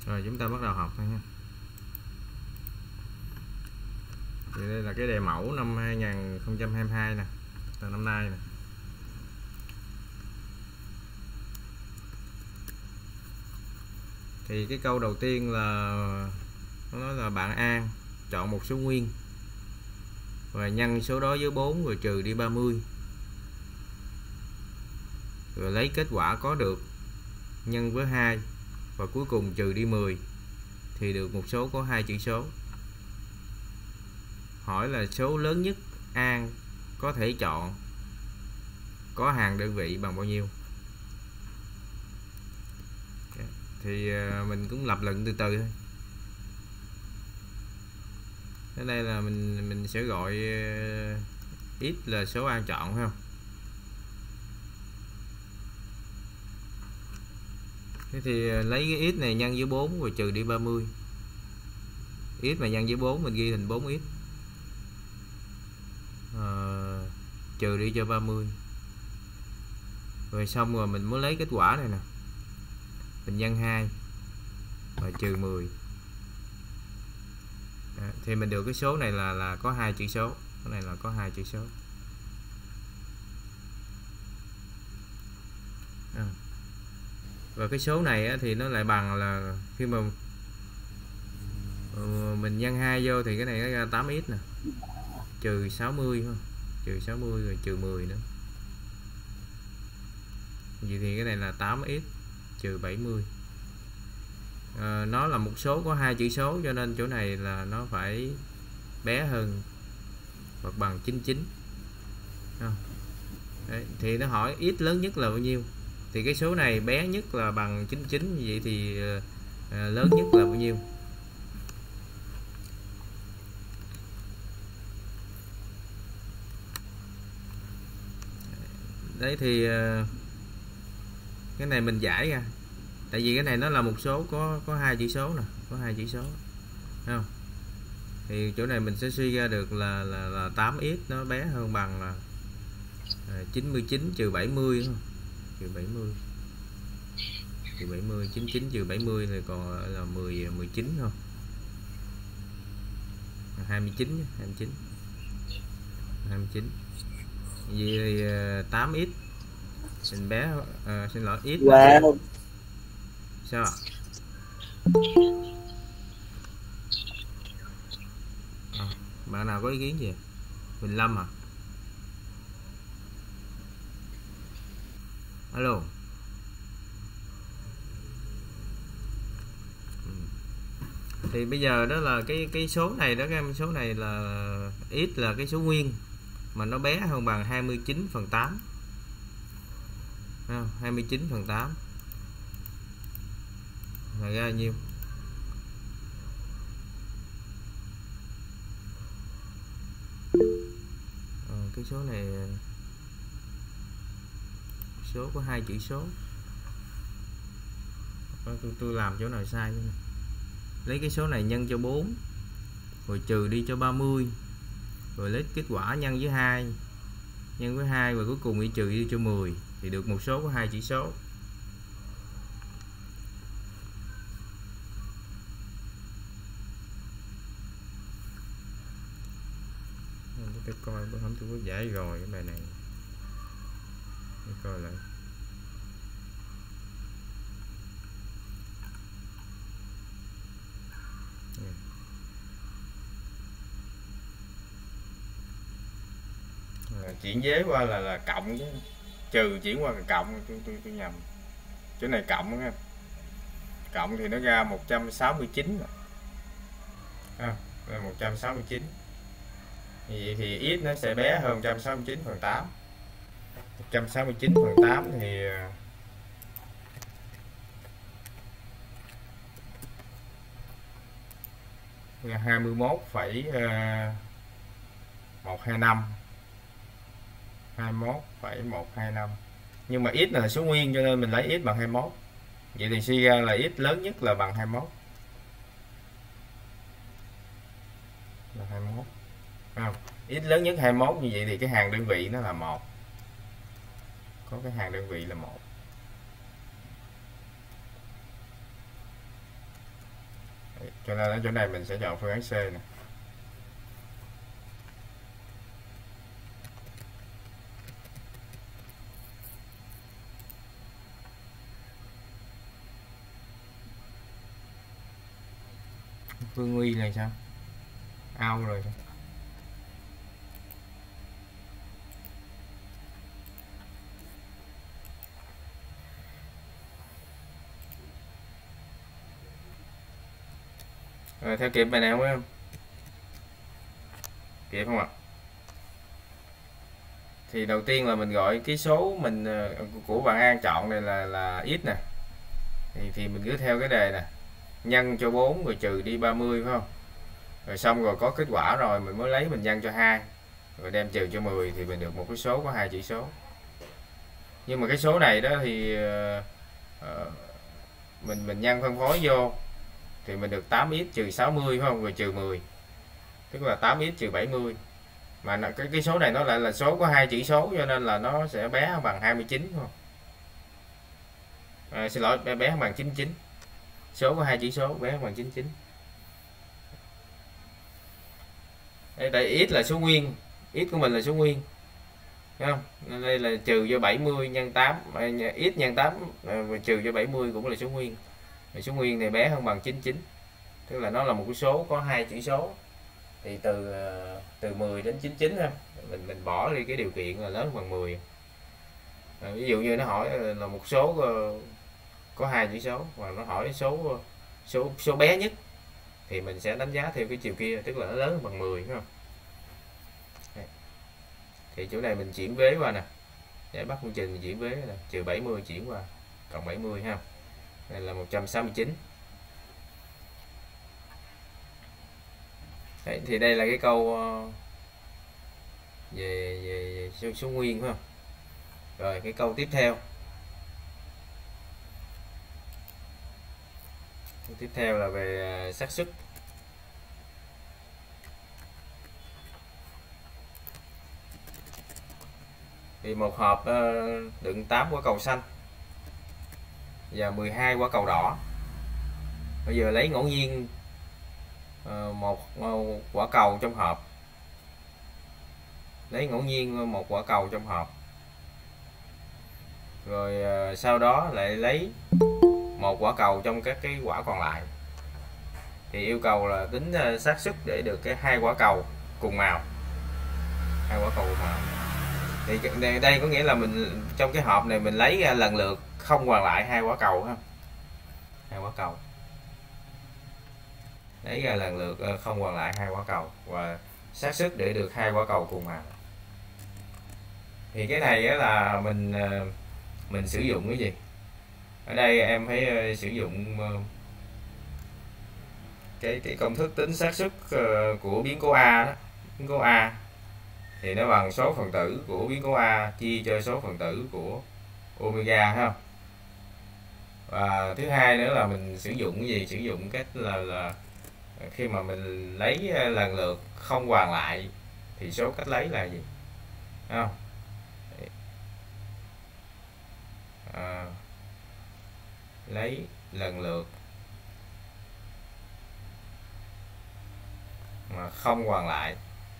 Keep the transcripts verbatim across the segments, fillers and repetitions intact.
Rồi chúng ta bắt đầu học thôi nha. Thì đây là cái đề mẫu năm hai nghìn không trăm hai mươi hai nè, là năm nay nè. Thì cái câu đầu tiên là nó nói là bạn A chọn một số nguyên và nhân số đó với bốn rồi trừ đi ba mươi, rồi lấy kết quả có được nhân với hai và cuối cùng trừ đi mười thì được một số có hai chữ số. Hỏi là số lớn nhất A có thể chọn có hàng đơn vị bằng bao nhiêu. Thì mình cũng lập luận từ từ thôi. Ở đây là mình mình sẽ gọi x là số A chọn, phải không? Thế thì lấy cái x này nhân với bốn rồi trừ đi ba mươi. X mà nhân với bốn mình ghi thành bốn x. À, trừ đi cho ba mươi. Rồi xong rồi mình muốn lấy kết quả này nè. Mình nhân hai và trừ mười. À, thì mình được cái số này là là có hai chữ số. Cái này là có hai chữ số. À. Và cái số này á, thì nó lại bằng là khi mà uh, mình nhân hai vô thì cái này nó ra tám x nè, trừ sáu mươi không? Trừ sáu mươi rồi trừ mười nữa. Vậy thì cái này là tám x trừ bảy mươi. À, nó là một số có hai chữ số cho nên chỗ này là nó phải bé hơn hoặc bằng chín mươi chín. Đấy, thì nó hỏi x lớn nhất là bao nhiêu. Thì cái số này bé nhất là bằng chín mươi chín, vậy thì à, lớn nhất là bao nhiêu? Đấy thì à, cái này mình giải ra. Tại vì cái này nó là một số có có hai chữ số nè, có hai chữ số. Thấy không? Thì chỗ này mình sẽ suy ra được là là, là tám x nó bé hơn bằng là à, chín mươi chín trừ bảy mươi, không? Trừ bảy mươi. Trừ bảy mươi, chín mươi chín trừ bảy mươi thì còn là mười mười chín không? hai mươi chín, hai mươi chín. hai mươi chín. Vậy thì tám x mình bé à, xin lỗi x wow. Sao ạ? À, bạn nào có ý kiến gì? mười lăm à? Alo. Thì bây giờ đó là cái cái số này đó các em, số này là x là cái số nguyên mà nó bé hơn bằng hai mươi chín phần tám. hai mươi chín phần tám là ra nhiêu? À, cái số này số có hai chữ số. Tôi, tôi làm chỗ nào sai nữa. Lấy cái số này nhân cho bốn rồi trừ đi cho ba mươi, rồi lấy kết quả nhân với hai, nhân với hai và cuối cùng đi trừ đi cho mười thì được một số có hai chữ số. Tôi coi bữa hôm tôi có giải rồi cái bài này. Để coi lại. À, chuyển vế qua là là cộng chứ trừ chuyển qua là cộng, tôi tôi tôi nhầm. Chỗ này cộng nha. Cộng thì nó ra một trăm sáu mươi chín rồi. À, là một trăm sáu mươi chín. Vậy thì x nó sẽ bé hơn một trăm sáu mươi chín phần tám. một trăm sáu mươi chín phần tám thì là hai mươi mốt phẩy một hai năm. hai mươi mốt phẩy một hai năm. Nhưng mà x là số nguyên cho nên mình lấy x bằng hai mươi mốt. Vậy thì suy ra là x lớn nhất là bằng hai mươi mốt. Là hai mươi mốt. Không, x lớn nhất hai mươi mốt, như vậy thì cái hàng đơn vị nó là một. Có cái hàng đơn vị là một. cho nên ở chỗ này mình sẽ chọn phương án C này. Phương Nguy này sao? Ao rồi. Rồi, theo kịp bài này không em? Kịp không ạ? Thì đầu tiên là mình gọi cái số mình của bạn An chọn này là là x nè. Thì thì mình cứ theo cái đề nè. Nhân cho bốn rồi trừ đi ba mươi phải không? Rồi xong rồi có kết quả rồi mình mới lấy mình nhân cho hai. Rồi đem trừ cho mười thì mình được một cái số có hai chỉ số. Nhưng mà cái số này đó thì uh, mình mình nhân phân phối vô thì mình được tám x trừ sáu mươi phải không? Rồi trừ mười. Tức là tám x trừ bảy mươi. Mà cái cái số này nó lại là số có hai chỉ số cho nên là nó sẽ bé bằng hai mươi chín không? À, xin lỗi, bé bé bằng chín mươi chín. Số có hai chỉ số bé bằng chín mươi chín. Đây, đây x là số nguyên, x của mình là số nguyên. Thấy không? Nên đây là trừ cho bảy mươi nhân tám, x nhân tám và trừ cho bảy mươi cũng là số nguyên. Số nguyên này bé hơn bằng chín mươi chín. Tức là nó là một cái số có hai chỉ số. Thì từ từ mười đến chín mươi chín ha, mình mình bỏ đi cái điều kiện là lớn bằng mười. À, ví dụ như nó hỏi là một số có hai chỉ số và nó hỏi số số số bé nhất thì mình sẽ đánh giá theo cái chiều kia, tức là nó lớn bằng mười, đúng không? Thì chỗ này mình chuyển vế qua nè, để bắt phương trình mình chuyển vế nè, trừ bảy mươi chuyển qua cộng bảy mươi ha, đây là một trăm sáu mươi chín. Đấy, thì đây là cái câu về, về số, số nguyên phải không? Rồi cái câu tiếp theo, câu tiếp theo là về xác suất. Thì một hộp đựng tám quả cầu xanh và mười hai quả cầu đỏ. Bây giờ lấy ngẫu nhiên một, một quả cầu trong hộp, lấy ngẫu nhiên một quả cầu trong hộp, rồi sau đó lại lấy một quả cầu trong các cái quả còn lại. Thì yêu cầu là tính xác suất để được cái hai quả cầu cùng màu, hai quả cầu cùng màu. Thì đây có nghĩa là mình trong cái hộp này mình lấy ra lần lượt không còn lại hai quả cầu ha, hai quả cầu lấy ra lần lượt không còn lại hai quả cầu và xác suất để được hai quả cầu cùng màu. Thì cái này là mình mình sử dụng cái gì? Ở đây em phải sử dụng cái cái công thức tính xác suất của biến cố A đó. Biến cố A thì nó bằng số phần tử của biến cố A chia cho số phần tử của omega ha. Và thứ hai nữa là mình sử dụng cái gì? Sử dụng cách là là khi mà mình lấy lần lượt không hoàn lại thì số cách lấy là gì? Không? À, lấy lần lượt mà không hoàn lại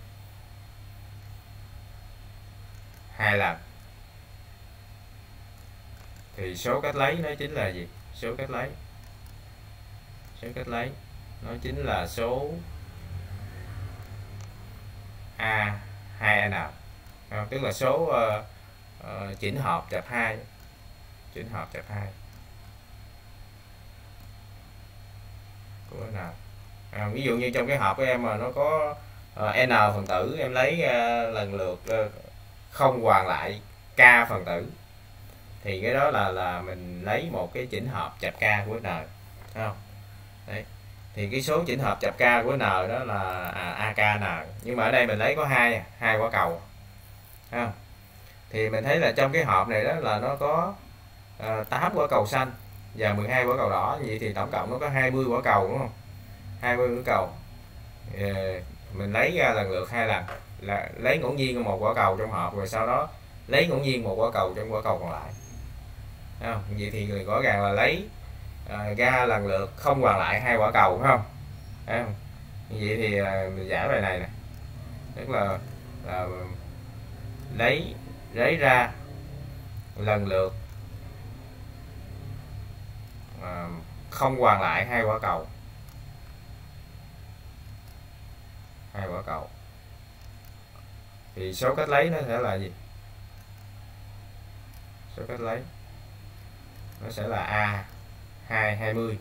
hai lần thì số cách lấy nó chính là gì? Số cách lấy số cách lấy nó chính là số A hai N, à, tức là số uh, uh, chỉnh hợp chập hai, chỉnh hợp chập hai của N. À, ví dụ như trong cái hộp của em mà nó có uh, N phần tử, em lấy uh, lần lượt uh, không hoàn lại K phần tử thì cái đó là là mình lấy một cái chỉnh hợp chập K của N, thấy không? Đấy. Thì cái số chỉnh hợp chập K của N đó là à, a ca N, nhưng mà ở đây mình lấy có hai hai quả cầu, thấy không? Thì mình thấy là trong cái hộp này đó là nó có uh, tám quả cầu xanh và mười hai quả cầu đỏ, vậy thì tổng cộng nó có hai mươi quả cầu, đúng không? hai mươi quả cầu. Uh, mình lấy ra lần lượt hai lần, là lấy ngẫu nhiên một quả cầu trong hộp, rồi sau đó lấy ngẫu nhiên một quả cầu trong quả cầu còn lại. Thấy không? Vậy thì rõ ràng là lấy uh, ra lần lượt không hoàn lại hai quả cầu, phải không? Thấy không? Như vậy thì mình giải bài này nè, tức là, là lấy lấy ra lần lượt à, không hoàn lại hai quả cầu, hai quả cầu thì số cách lấy nó sẽ là gì? Số cách lấy nó sẽ là a hai hai mươi.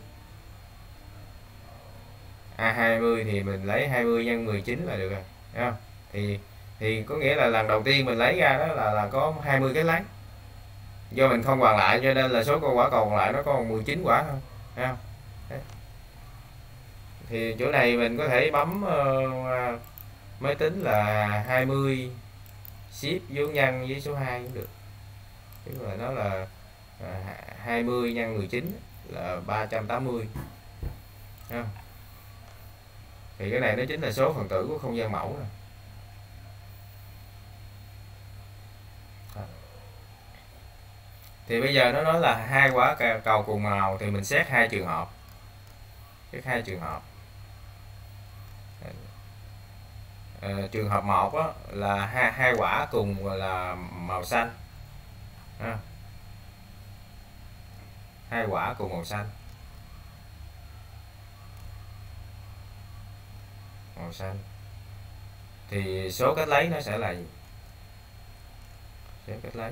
A hai mươi thì mình lấy hai mươi nhân mười chín là được rồi, thấy không? Thì thì có nghĩa là lần đầu tiên mình lấy ra đó là là có hai mươi cái lấy. Do mình không hoàn lại cho nên là số con quả còn lại nó còn mười chín quả thôi, thấy không? Đấy. Thì chỗ này mình có thể bấm uh, máy tính là hai mươi ship dấu nhân với số hai cũng được. Tức là nó là uh, hai mươi nhân mười chín là ba trăm tám mươi. Thấy không? Thì cái này nó chính là số phần tử của không gian mẫu này. Thì bây giờ nó nói là hai quả cầu cùng màu thì mình xét hai trường hợp. Xét hai trường hợp. À, trường hợp một đó, là hai, hai quả cùng là màu xanh. À, hai quả cùng màu xanh. Màu xanh. Thì số cách lấy nó sẽ là gì? Số cách lấy.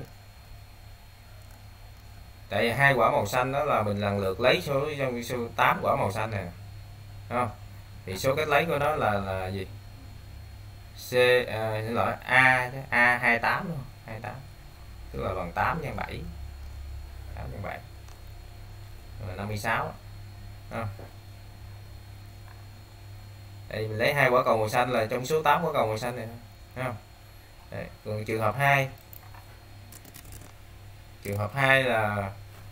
Tại vì hai quả màu xanh đó là mình lần lượt lấy số trong số tám quả màu xanh này, đúng không? Thì số cách lấy của nó là là gì? C à, xin lỗi A A hai mươi tám luôn, hai mươi tám. Tức là bằng tám nhân bảy. tám nhân bảy. Là năm mươi sáu. Đúng không? Đây mình lấy hai quả cầu màu xanh là trong số tám quả cầu màu xanh này, đúng không? Đây, còn trường hợp hai. Trường hợp hai là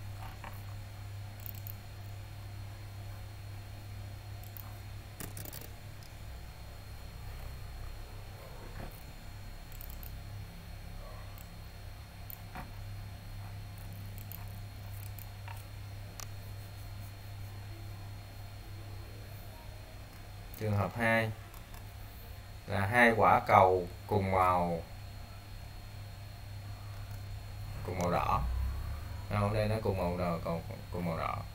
trường hợp hai là hai quả cầu cùng màu cùng màu đỏ. Không, đây nó cùng màu đỏ, còn cùng màu đỏ.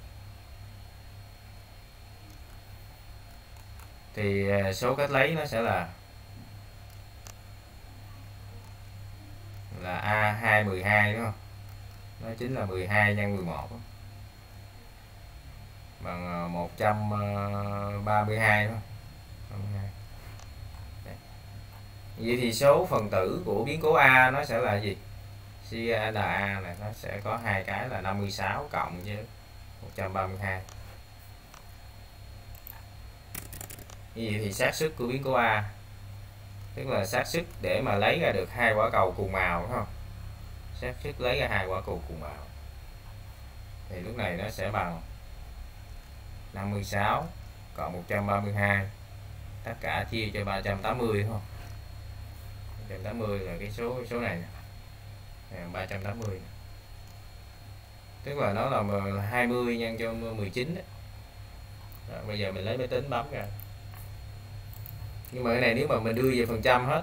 Thì số cách lấy nó sẽ là là A hai mười hai, đúng không? Nó chính là mười hai nhân mười một bằng một trăm ba mươi hai, đúng không? Vậy thì số phần tử của biến cố A nó sẽ là gì? xê a en a này nó sẽ có hai cái là năm mươi sáu cộng với một trăm ba mươi hai. Như vậy thì xác suất của biến cố A, tức là xác suất để mà lấy ra được hai quả cầu cùng màu, đúng không? Xác suất lấy ra hai quả cầu cùng màu thì lúc này nó sẽ bằng năm mươi sáu cộng một trăm ba mươi hai, tất cả chia cho ba trăm tám mươi, đúng không? ba trăm tám mươi là cái số số này nè. ba trăm tám mươi, tức là nó là hai mươi nhân cho mười chín đấy. Đó, bây giờ mình lấy máy tính bấm ra. Nhưng mà cái này nếu mà mình đưa về phần trăm hết,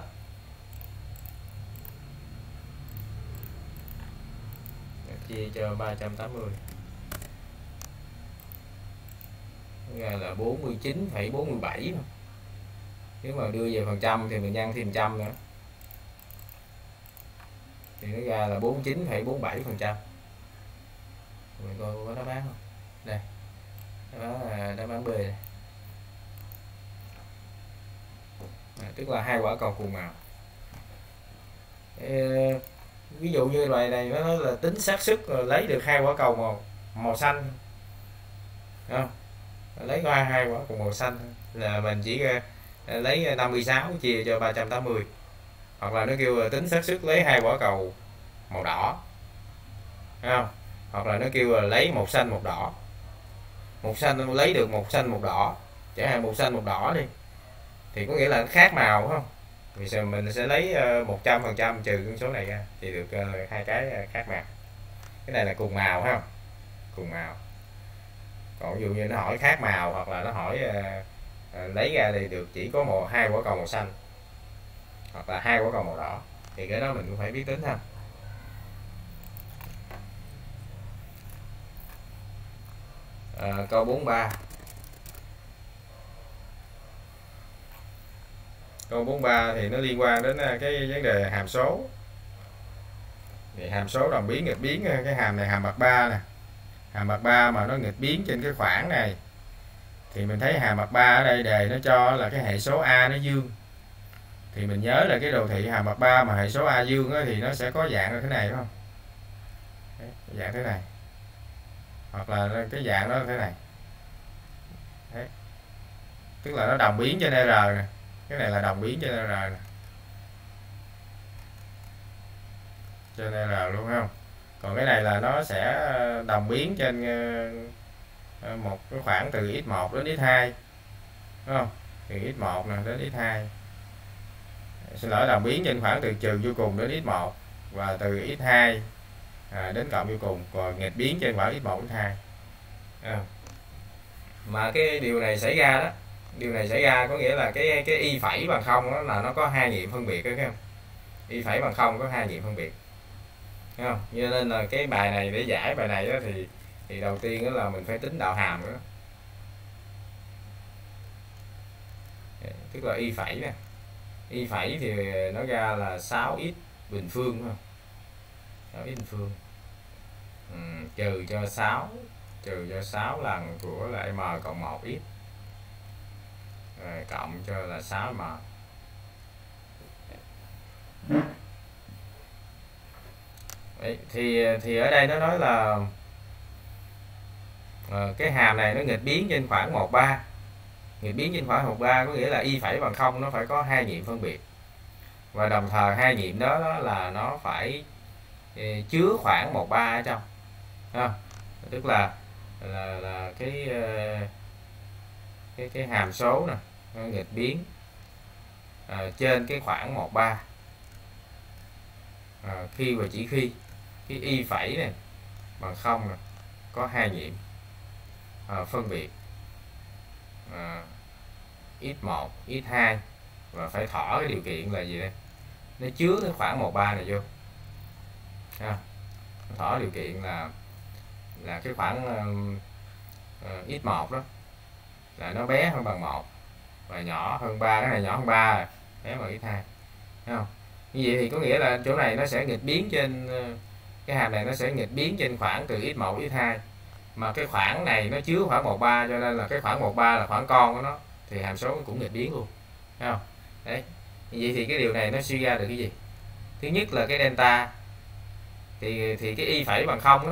chia cho ba trăm tám mươi ra là bốn mươi chín phẩy bốn mươi bảy. Nếu mà đưa về phần trăm thì mình nhân thêm trăm nữa thì nó ra là bốn mươi chín phẩy bốn mươi bảy phần trăm. Mình coi có đáp án không? Đây, đáp án là đáp án B này. À, tức là hai quả cầu cùng màu. Ê, ví dụ như bài này nó nói là tính xác suất lấy được hai quả cầu màu màu xanh, không? Lấy qua hai quả cầu màu xanh là mình chỉ lấy năm mươi sáu chia cho ba trăm tám mươi. Hoặc là nó kêu là tính xác suất lấy hai quả cầu màu đỏ, không? Hoặc là nó kêu là lấy một xanh một đỏ. Một xanh lấy được một xanh một đỏ, chẳng hạn một xanh một đỏ đi, thì có nghĩa là nó khác màu, không? Vì sao mình sẽ lấy một trăm phần trăm trừ con số này ra thì được hai cái khác màu. Cái này là cùng màu, không? Cùng màu. Còn ví dụ như nó hỏi khác màu hoặc là nó hỏi uh, à, lấy ra thì được chỉ có một hai quả cầu màu xanh hoặc là hai quả cầu màu đỏ, thì cái đó mình cũng phải biết tính ha. À, câu bốn mươi ba. Câu bốn mươi ba thì nó liên quan đến cái vấn đề hàm số. Thì hàm số đồng biến nghịch biến, cái hàm này hàm bậc ba nè. Hàm bậc ba mà nó nghịch biến trên cái khoảng này thì mình thấy hàm bậc ba ở đây đề nó cho là cái hệ số A nó dương. Thì mình nhớ là cái đồ thị hàm bậc ba mà hệ số A dương á, thì nó sẽ có dạng như thế này, đúng không? Đấy, dạng thế này. Hoặc là cái dạng đó thế này. Đấy. Tức là nó đồng biến trên R nè. Cái này là đồng biến trên R nè. Trên R luôn không? Còn cái này là nó sẽ đồng biến trên một cái khoảng từ x một đến x hai, đúng không? Từ x một nè đến x hai. Xin lỗi, đồng biến trên khoảng từ trừ vô cùng đến x một và từ x hai à, đến cộng vô cùng, còn nghịch biến trên khoảng x một đến hai. À. Mà cái điều này xảy ra đó, điều này xảy ra có nghĩa là cái cái y phẩy bằng không đó là nó có hai nghiệm phân biệt đó, thấy không? Y phẩy bằng không có hai nghiệm phân biệt, thấy không? Cho nên là cái bài này để giải bài này đó thì thì đầu tiên đó là mình phải tính đạo hàm nữa, tức là y phẩy nè. Y phẩy thì nó ra là sáu x bình phương, đúng không? sáu x bình phương ừ, trừ cho sáu trừ cho sáu lần của là m cộng một x rồi cộng cho là sáu m. Đấy, thì thì ở đây nó nói là à, cái hàm này nó nghịch biến trên khoảng một ba. Nghịch biến trên khoảng một ba có nghĩa là y phẩy bằng không nó phải có hai nghiệm phân biệt, và đồng thời hai nghiệm đó, đó là nó phải eh, chứa khoảng một ba ở trong, à, tức là là, là cái cái cái hàm số nè nó nghịch biến à, trên cái khoảng một ba à, khi và chỉ khi cái y phẩy này bằng không nè có hai nghiệm à, phân biệt à, x một, x hai, và phải thỏ cái điều kiện là gì đây? Nó chứa cái khoảng một ba này vô. À, thỏ điều kiện là là cái khoảng uh, uh, x một đó là nó bé hơn bằng một và nhỏ hơn ba, cái này nhỏ hơn ba, bé bằng x hai. Thấy không? Như vậy thì có nghĩa là chỗ này nó sẽ nghịch biến trên uh, cái hàm này nó sẽ nghịch biến trên khoảng từ x một x hai, mà cái khoảng này nó chứa khoảng một ba, cho nên là cái khoảng một ba là khoảng con của nó, thì hàm số cũng nghịch biến luôn. Thấy không? Đấy. Như vậy thì cái điều này nó suy ra được cái gì? Thứ nhất là cái delta thì thì cái y phẩy bằng không đó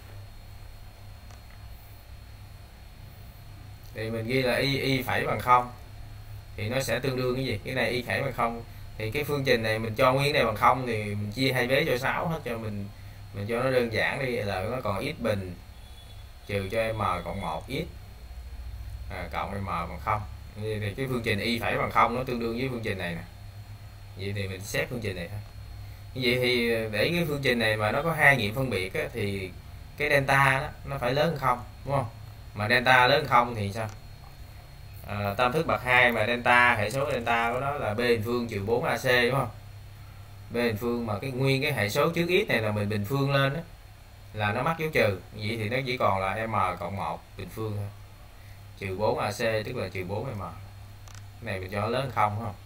thì mình ghi là y y phẩy bằng không thì nó sẽ tương đương cái gì? Cái này y phẩy bằng không thì cái phương trình này mình cho nguyên này bằng không thì mình chia hai vế cho sáu hết, cho mình mình cho nó đơn giản đi, là nó còn x bình trừ cho m cộng một x à, cộng m bằng không. Thì cái phương trình y phẩy bằng không nó tương đương với phương trình này nè. Vậy thì mình xét phương trình này thôi. Như vậy thì để cái phương trình này mà nó có hai nghiệm phân biệt á, thì cái delta đó, nó phải lớn hơn không, đúng không? Mà delta lớn hơn không thì sao? À, tam thức bậc hai mà delta, hệ số delta của nó là b bình phương trừ bốn a c, đúng không? B bình phương mà cái nguyên cái hệ số trước x này là mình bình phương lên đó, là nó mắc dấu trừ. Vậy thì nó chỉ còn là m cộng một bình phương thôi. Trừ bốn a c tức là trừ bốn m. Cái này mình cho nó lớn hơn không, không?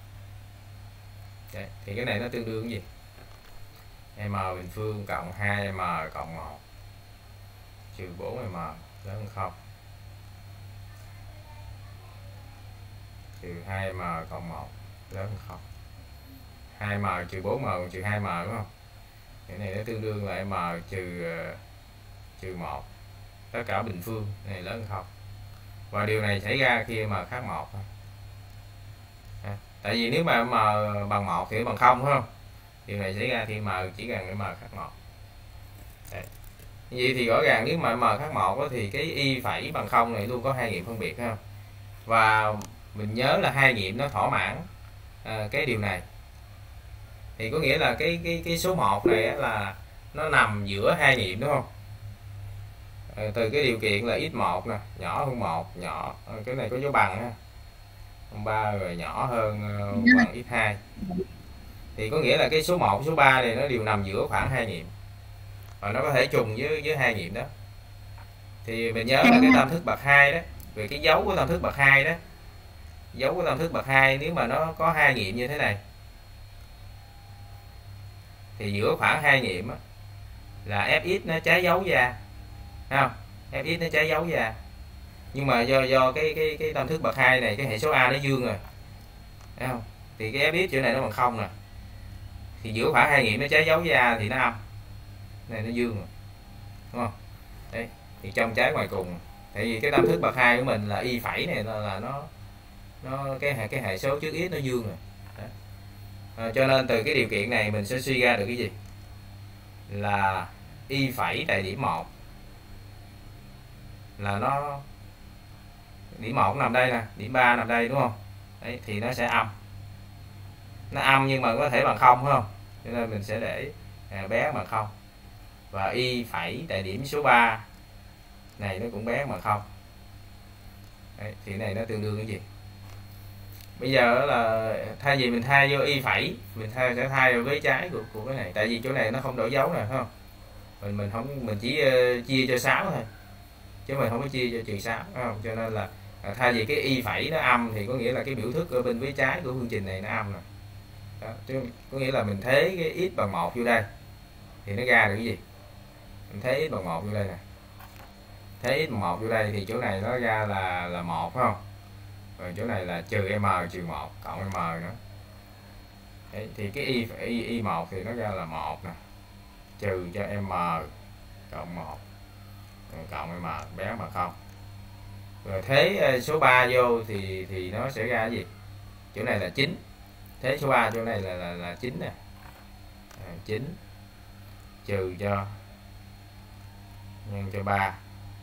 Đấy, thì cái này nó tương đương cái gì? M bình phương cộng hai m cộng một trừ bốn m lớn hơn không, trừ hai m cộng một lớn hơn không. hai m trừ bốn m trừ hai m, đúng không? Cái này nó tương đương là m trừ trừ một tất cả bình phương này lớn hơn không. Và điều này xảy ra khi m khác một thôi. À, tại vì nếu mà m bằng một thì bằng không, phải không? Điều này xảy ra khi m chỉ cần m khác một. Đấy. Vậy thì rõ ràng nếu mà m khác một thì cái y phẩy bằng không này luôn có hai nghiệm phân biệt, phải không? Và mình nhớ là hai nghiệm nó thỏa mãn à, cái điều này. Thì có nghĩa là cái cái cái số một này là nó nằm giữa hai nghiệm, đúng không? À, từ cái điều kiện là x một nè, nhỏ hơn một, nhỏ cái này có dấu bằng ha. âm ba rồi nhỏ hơn bằng x hai. Thì có nghĩa là cái số một, số ba này nó đều nằm giữa khoảng hai nghiệm. Và nó có thể trùng với với hai nghiệm đó. Thì mình nhớ là cái tam thức bậc hai đó, về cái dấu của tam thức bậc hai đó. Dấu của tam thức bậc hai nếu mà nó có hai nghiệm như thế này thì giữa khoảng hai nghiệm á, là fx nó trái dấu ra. Thấy không? Fx nó trái dấu ra. Nhưng mà do do cái cái cái tam thức bậc hai này, cái hệ số a nó dương rồi. Thấy không? Thì cái fx chỗ này nó bằng không nè. Thì giữa khoảng hai nghiệm nó trái dấu ra thì nó âm. Này nó dương rồi. Đúng không? Đấy, thì trong trái ngoài cùng. Tại vì cái tam thức bậc hai của mình là y phẩy này là, là nó nó cái cái hệ số trước x nó dương rồi. À, cho nên từ cái điều kiện này mình sẽ suy ra được cái gì? Là y phẩy tại điểm một là nó điểm một nằm đây nè, điểm ba nằm đây đúng không? Đấy, thì nó sẽ âm. Nó âm nhưng mà có thể bằng không phải không? Cho nên mình sẽ để à, bé bằng không. Và y phẩy tại điểm số ba này nó cũng bé bằng không. Đấy, thì này nó tương đương cái gì? Bây giờ là thay vì mình thay vô y phẩy, mình thay sẽ thay vào vế trái của, của cái này. Tại vì chỗ này nó không đổi dấu nè, phải không? Mình mình không mình chỉ uh, chia cho sáu thôi. Chứ mình không có chia cho trừ sáu, phải không? Cho nên là uh, thay vì cái y phẩy nó âm thì có nghĩa là cái biểu thức ở bên vế trái của phương trình này nó âm nè. Đó, chứ có nghĩa là mình thế cái x bằng một vô đây thì nó ra được cái gì? Mình thế x bằng một vô đây nè. Thế x bằng một vô đây thì chỗ này nó ra là là một phải không? Rồi chỗ này là trừ m trừ một cộng m nữa. Đấy, thì cái y y y một thì nó ra là một nè. Trừ cho m cộng một cộng m bé mà không. Rồi thế số ba vô thì thì nó sẽ ra cái gì? Chỗ này là chín. Thế số ba chỗ này là là, là chín nè. À, chín trừ cho nhân cho ba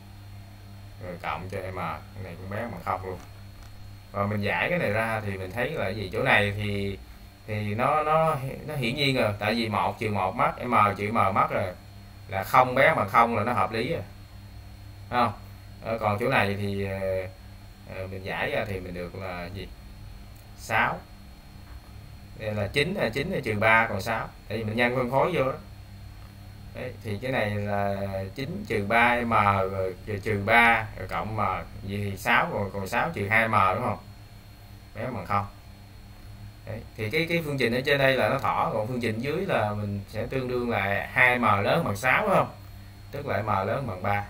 rồi cộng cho m, cái này cũng bé bằng không luôn. Và mình giải cái này ra thì mình thấy là cái gì? Chỗ này thì thì nó nó nó hiển nhiên rồi, tại vì một trừ một mất, m trừ m mất rồi, là không bé bằng không là nó hợp lý rồi. Đúng không? À, còn chỗ này thì à, mình giải ra thì mình được là gì? sáu. Đây là chín, là chín là trừ ba còn sáu. Tại vì mình nhân phân phối vô đó. Đấy, thì cái này là chín trừ ba m rồi trừ ba rồi cộng m, vậy thì sáu rồi còn sáu trừ hai m đúng không? Bé bằng không. Đấy, thì cái cái phương trình ở trên đây là nó thỏ, còn phương trình dưới là mình sẽ tương đương là hai m lớn bằng sáu đúng không? Tức là m lớn bằng ba.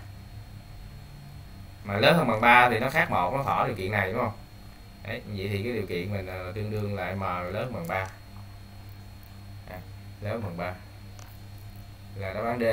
Mà lớn hơn bằng ba thì nó khác một, nó thỏ điều kiện này đúng không? Đấy, vậy thì cái điều kiện mình là tương đương là m lớn bằng ba. À, lớn bằng ba. Là đáp án D.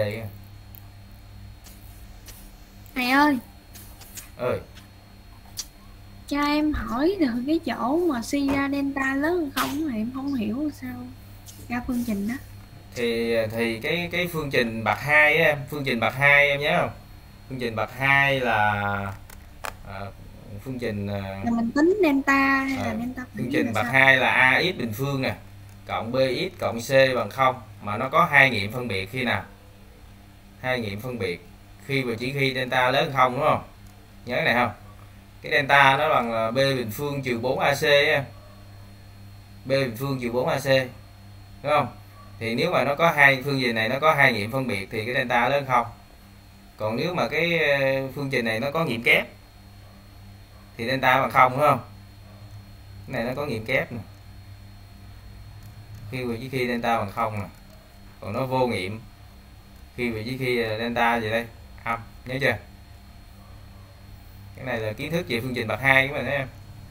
Thầy ơi. Ơi. Cho em hỏi được cái chỗ mà suy ra delta lớn hơn không thì em không hiểu sao ra phương trình đó. Thì thì cái cái phương trình bậc hai á, phương trình bậc hai em nhớ không? Phương trình bậc hai là à, phương trình à, là mình tính delta hay à, là delta phương trình bậc hai là ax bình phương nè cộng bx cộng c bằng không, mà nó có hai nghiệm phân biệt khi nào? Hai nghiệm phân biệt khi và chỉ khi delta lớn hơn không đúng không? Nhớ cái này không? Cái delta nó bằng là b bình phương trừ bốn a xê á. B bình phương trừ bốn a xê. Đúng không? Thì nếu mà nó có hai phương trình này nó có hai nghiệm phân biệt thì cái delta lớn không. Còn nếu mà cái phương trình này nó có nghiệm kép thì delta bằng không đúng không? Cái này nó có nghiệm kép nè. Khi và chỉ khi delta bằng không nè. Còn nó vô nghiệm khi và chỉ khi delta gì đây? Âm, nhớ chưa? Cái này là kiến thức về phương trình bậc hai của mình đấy em.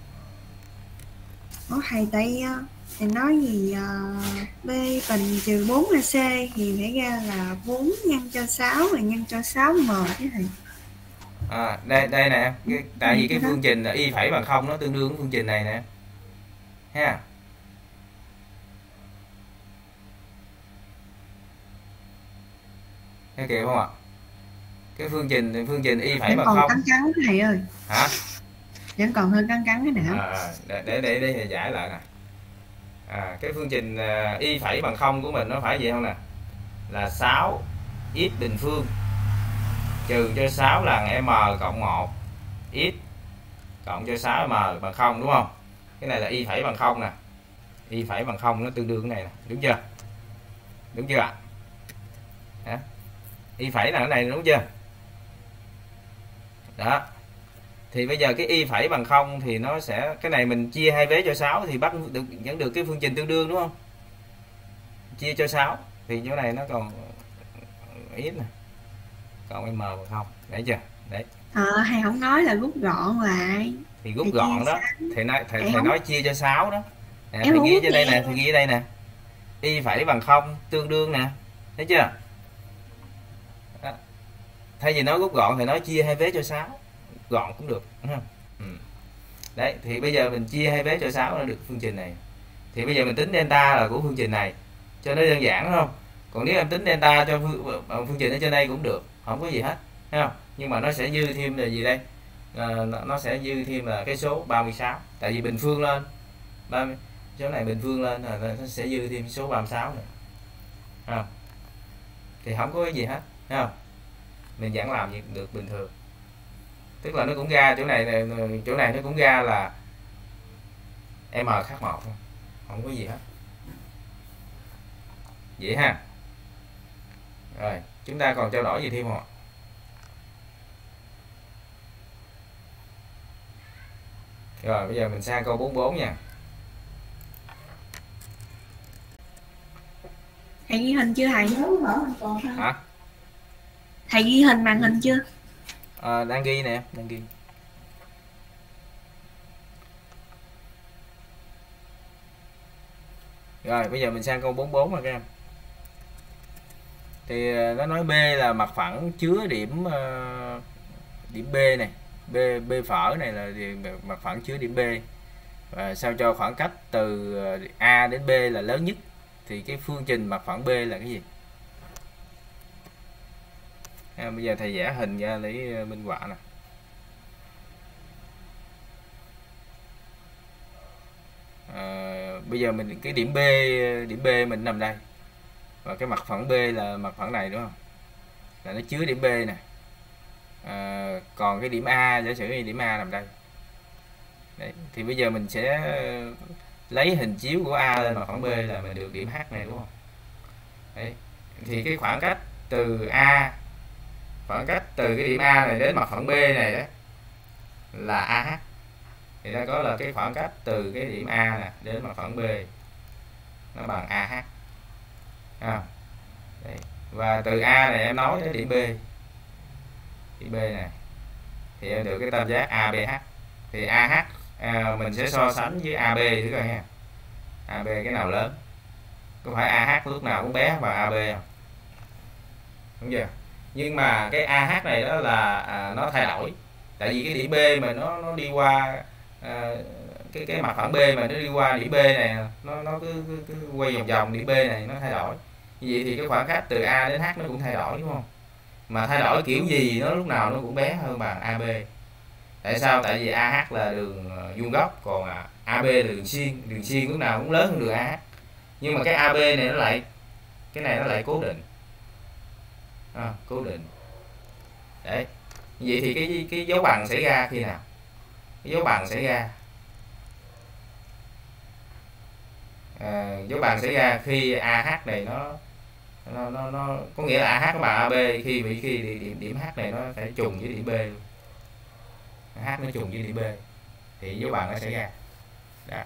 Ủa thầy tại thầy nói gì uh, b bình trừ bốn a xê thì phải ra là bốn nhân cho sáu và nhân cho sáu m chứ thầy. À, đây đây nè, cái, tại vì cái phương trình là y phẩy bằng không nó tương đương với phương trình này nè. Ha. Thấy kìa không ạ? Cái phương trình phương trình y phẩy bằng không. Còn cắn cắn thầy ơi. Hả? Vẫn còn hơi cắn cắn cái nào. À, để để để, để giải lại nè. À, cái phương trình uh, y phẩy bằng không của mình nó phải vậy không nè? Là sáu x bình phương trừ cho sáu lần m cộng một x cộng cho sáu m bằng không đúng không? cái này là y phẩy bằng không nè, y phẩy bằng không nó tương đương cái này nè, đúng chưa? Đúng chưa ạ? Hả? Y phẩy là cái này đúng chưa? Đó. Thì bây giờ cái y phẩy bằng không thì nó sẽ, cái này mình chia hai vế cho sáu thì bắt được vẫn được cái phương trình tương đương đúng không? Chia cho sáu thì chỗ này nó còn ít nè, còn m bằng không, đấy chưa? Đấy. Ờ, thầy không nói là rút gọn lại. Thì rút Thầy gọn đó. sáu. Thầy nói thầy, Em thầy không... nói chia cho sáu đó. À, em thầy ghi không trên đây nghe. nè, thầy ghi đây nè. Y phẩy bằng không tương đương nè. Thấy chưa? Đó. Thay vì nói rút gọn thì nói chia hai vế cho sáu. Gọn cũng được, đúng không? Ừ. Đấy, thì bây giờ mình chia hai vế cho sáu là được phương trình này. Thì bây giờ mình tính delta là của phương trình này, cho nó đơn giản đúng không? Còn nếu em tính delta cho phương, phương trình ở trên đây cũng được, không có gì hết, thấy không? Nhưng mà nó sẽ dư thêm là gì đây? À, nó sẽ dư thêm là cái số ba mươi sáu, tại vì bình phương lên ba mươi, số này bình phương lên là nó sẽ dư thêm số ba mươi sáu này, không? Thì không có cái gì hết, thấy không? Mình vẫn làm việc được bình thường, tức là nó cũng ra chỗ này, này chỗ này nó cũng ra là m khác một, không có gì hết, vậy ha. Rồi chúng ta còn trao đổi gì thêm không ạ? Rồi bây giờ mình sang câu bốn mươi bốn nha. Thầy ghi hình chưa thầy? Hả? Thầy ghi hình màn hình chưa? À, đang ghi nè, đang ghi. Rồi bây giờ mình sang câu bốn mươi bốn rồi các em. Thì nó nói B là mặt phẳng chứa điểm uh, điểm B này, B B phở này là mặt phẳng chứa điểm B. Và sao cho khoảng cách từ A đến B là lớn nhất thì cái phương trình mặt phẳng B là cái gì? À, bây giờ thầy vẽ hình ra lấy minh họa nè. À, bây giờ mình cái điểm B điểm B mình nằm đây và cái mặt phẳng B là mặt phẳng này đúng không, là nó chứa điểm B nè. À, còn cái điểm A, giả sử như điểm A nằm đây. Đấy, thì bây giờ mình sẽ lấy hình chiếu của A lên mặt phẳng B là mình được điểm H này đúng không? Đấy, thì cái khoảng cách từ A, khoảng cách từ cái điểm A này đến mặt phẳng B này đó là a hát. Thì ta có là cái khoảng cách từ cái điểm A nè đến mặt phẳng B nó bằng a hát. À, đấy. Và từ A này em nói đến điểm B, điểm B này thì em được cái tam giác a bê hát. Thì a hát à, mình sẽ so sánh với a bê thử coi nha. a bê cái nào lớn? Có phải a hát lúc nào cũng bé bằng a bê không? Đúng chưa? Nhưng mà cái a hát này đó là à, nó thay đổi. Tại vì cái điểm B mà nó nó đi qua à, cái cái mặt phẳng B mà nó đi qua điểm B này, nó nó cứ, cứ, cứ quay vòng vòng điểm B này nó thay đổi. Như vậy thì cái khoảng cách từ A đến H nó cũng thay đổi đúng không? Mà thay đổi kiểu gì nó lúc nào nó cũng bé hơn bằng a bê. Tại sao? Tại vì a hát là đường vuông góc, còn a bê là đường xiên, đường xiên lúc nào cũng lớn hơn đường a hát. Nhưng mà cái a bê này nó lại, cái này nó lại cố định. À, cố định. Đấy. Vậy thì cái cái dấu bằng xảy ra khi nào? Cái dấu bằng xảy ra à, dấu bằng xảy ra khi a hát này nó nó nó, nó có nghĩa là a hát nó bằng a bê khi bị khi điểm điểm H này nó phải trùng với điểm B luôn. H nó trùng với điểm B thì dấu bằng nó xảy ra. Đó.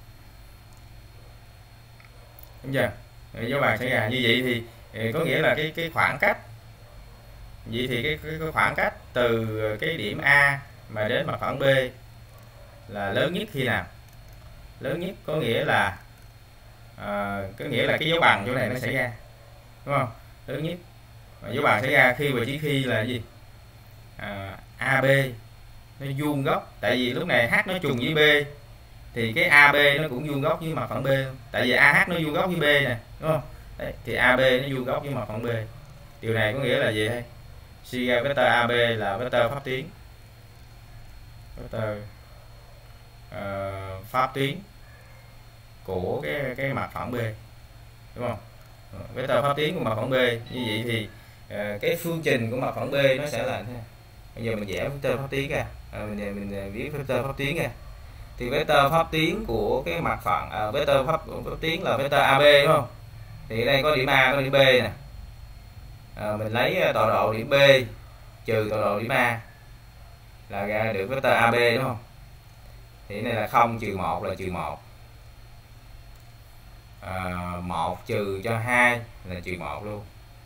Đúng chưa? Dấu bằng xảy ra như vậy thì, thì có nghĩa là cái cái khoảng cách. Vậy thì cái, cái, cái khoảng cách từ cái điểm A mà đến mặt phẳng B là lớn nhất khi nào? Lớn nhất có nghĩa là à, có nghĩa là cái dấu bằng chỗ này nó xảy ra, đúng không? Lớn nhất. Và dấu bằng xảy ra khi và chỉ khi là gì? À, a bê nó vuông góc, tại vì lúc này H nó trùng với B thì cái a bê nó cũng vuông góc với mặt phẳng B, tại vì a hát nó vuông góc với B nè, đúng không? Đấy, thì a bê nó vuông góc với mặt phẳng B. Điều này có nghĩa là gì đây? Suy ra vector a bê là vector pháp tuyến, vector uh, pháp tuyến của cái cái mặt phẳng B, đúng không? Vector pháp tuyến của mặt phẳng B. Như vậy thì uh, cái phương trình của mặt phẳng B nó sẽ là thế này. Bây giờ mình vẽ vector pháp tuyến ra, à, mình mình viết vector pháp tuyến ra. thì vectơ pháp tuyến của cái mặt phẳng à, vectơ pháp, pháp tuyến là vectơ a bê đúng không? Thì ở đây có điểm A có điểm B nè. À, mình lấy tọa độ điểm B trừ tọa độ điểm A là ra được vectơ a bê đúng không? Thì này là không trừ một là trừ một. À, một trừ cho hai là trừ một luôn.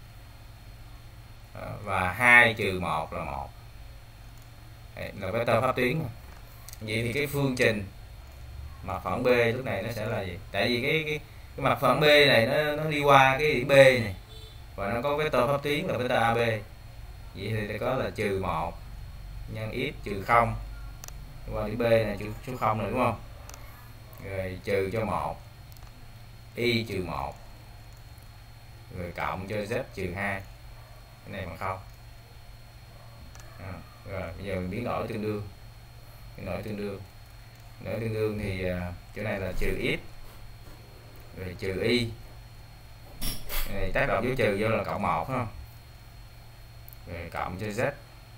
À, và hai trừ một là một. Đây, là vectơ pháp tuyến. Vậy thì cái phương trình mặt phẳng B lúc này nó sẽ là gì? Tại vì cái cái, cái mặt phẳng B này nó nó đi qua cái điểm B này và nó có vectơ pháp tuyến là vectơ a bê. Vậy thì có là trừ một nhân x trừ không qua điểm B này trừ số không này đúng không? Rồi trừ cho một y trừ một rồi cộng cho z trừ hai, cái này bằng không. À, rồi bây giờ mình biến đổi tương đương, biến đổi tương đương biến đổi tương đương thì uh, chỗ này là trừ x rồi trừ y, cái này tác động với trừ vô là cộng một không, rồi cộng cho z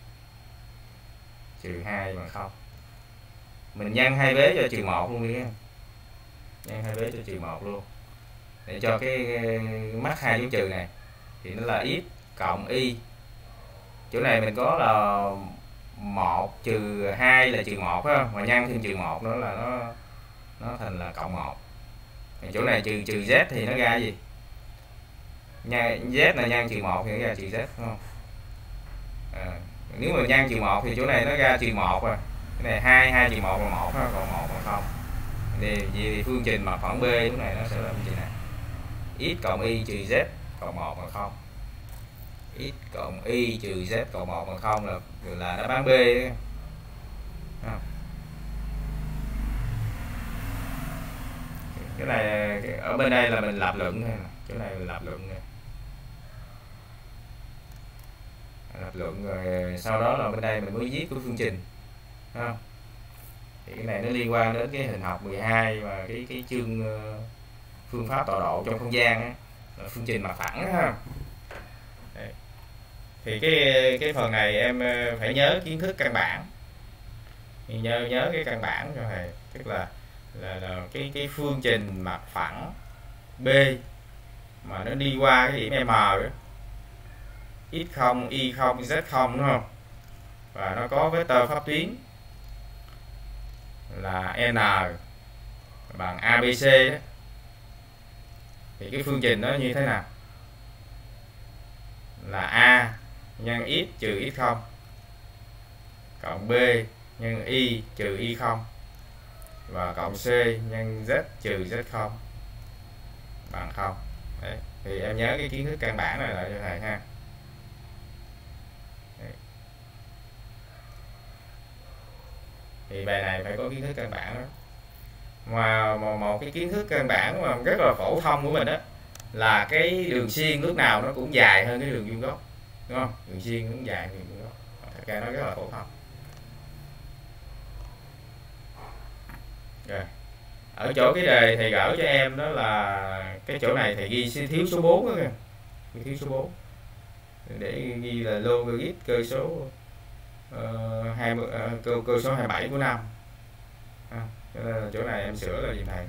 trừ hai bằng không. Mình nhân hai vế cho trừ một luôn đi, nhân hai vế cho trừ một luôn để cho cái mắc hai dấu trừ này thì nó là x cộng y. Chỗ này mình có là một trừ hai là trừ một phải không? Mà nhân thêm trừ một nữa là nó nó thành là cộng một. Chỗ này trừ trừ z thì nó ra gì? Nhân, z là nhân trừ một thì nó ra trừ z đúng không? À, nếu mà nhân trừ một thì chỗ này nó ra trừ một rồi. Cái này hai, hai trừ một là một, còn một là không. Thì, thì phương trình mặt phẳng B lúc này nó sẽ là như này. X cộng y trừ z cộng một bằng không. X cộng y trừ z cộng một bằng không là là đáp án B. À. Cái này ở bên đây là mình lập luận thôi, chỗ này là lập luận này. Lập luận rồi sau đó là bên đây mình mới viết cái phương trình. Không? Thì cái này nó liên quan đến cái hình học mười hai và cái cái chương phương pháp tọa độ trong không gian á, là phương trình mặt phẳng ha. Đấy. Thì cái cái phần này em phải nhớ kiến thức căn bản, nhớ nhớ cái căn bản cho thầy, tức là là, là cái cái phương trình mặt phẳng B mà nó đi qua cái điểm M đó, x không, y không, z không đúng không? Và nó có vectơ pháp tuyến là n bằng abc đó. Thì cái phương trình nó như thế nào? Là a nhân x trừ x không cộng b nhân y trừ y không và cộng c nhân z trừ z không bằng không. Đấy. Thì em nhớ cái kiến thức căn bản này lại cho thầy ha. Đấy. Thì bài này phải có kiến thức căn bản đó. Mà một, một cái kiến thức căn bản mà rất là phổ thông của mình đó là cái đường xiên lúc nào nó cũng dài hơn cái đường vuông góc, đúng không? Đường xiên nó cũng dài hơn đường vuông góc. Thật ra nó rất là phổ thông. Rồi. Ở chỗ cái đề thầy gửi cho em đó là cái chỗ này thầy ghi thiếu số bốn đó kìa. Thiếu số bốn. Để ghi là logarit cơ số uh, hai mươi, uh, cơ, cơ số hai mươi bảy của năm. À, cho nên là chỗ này em sửa là gì thầy ha.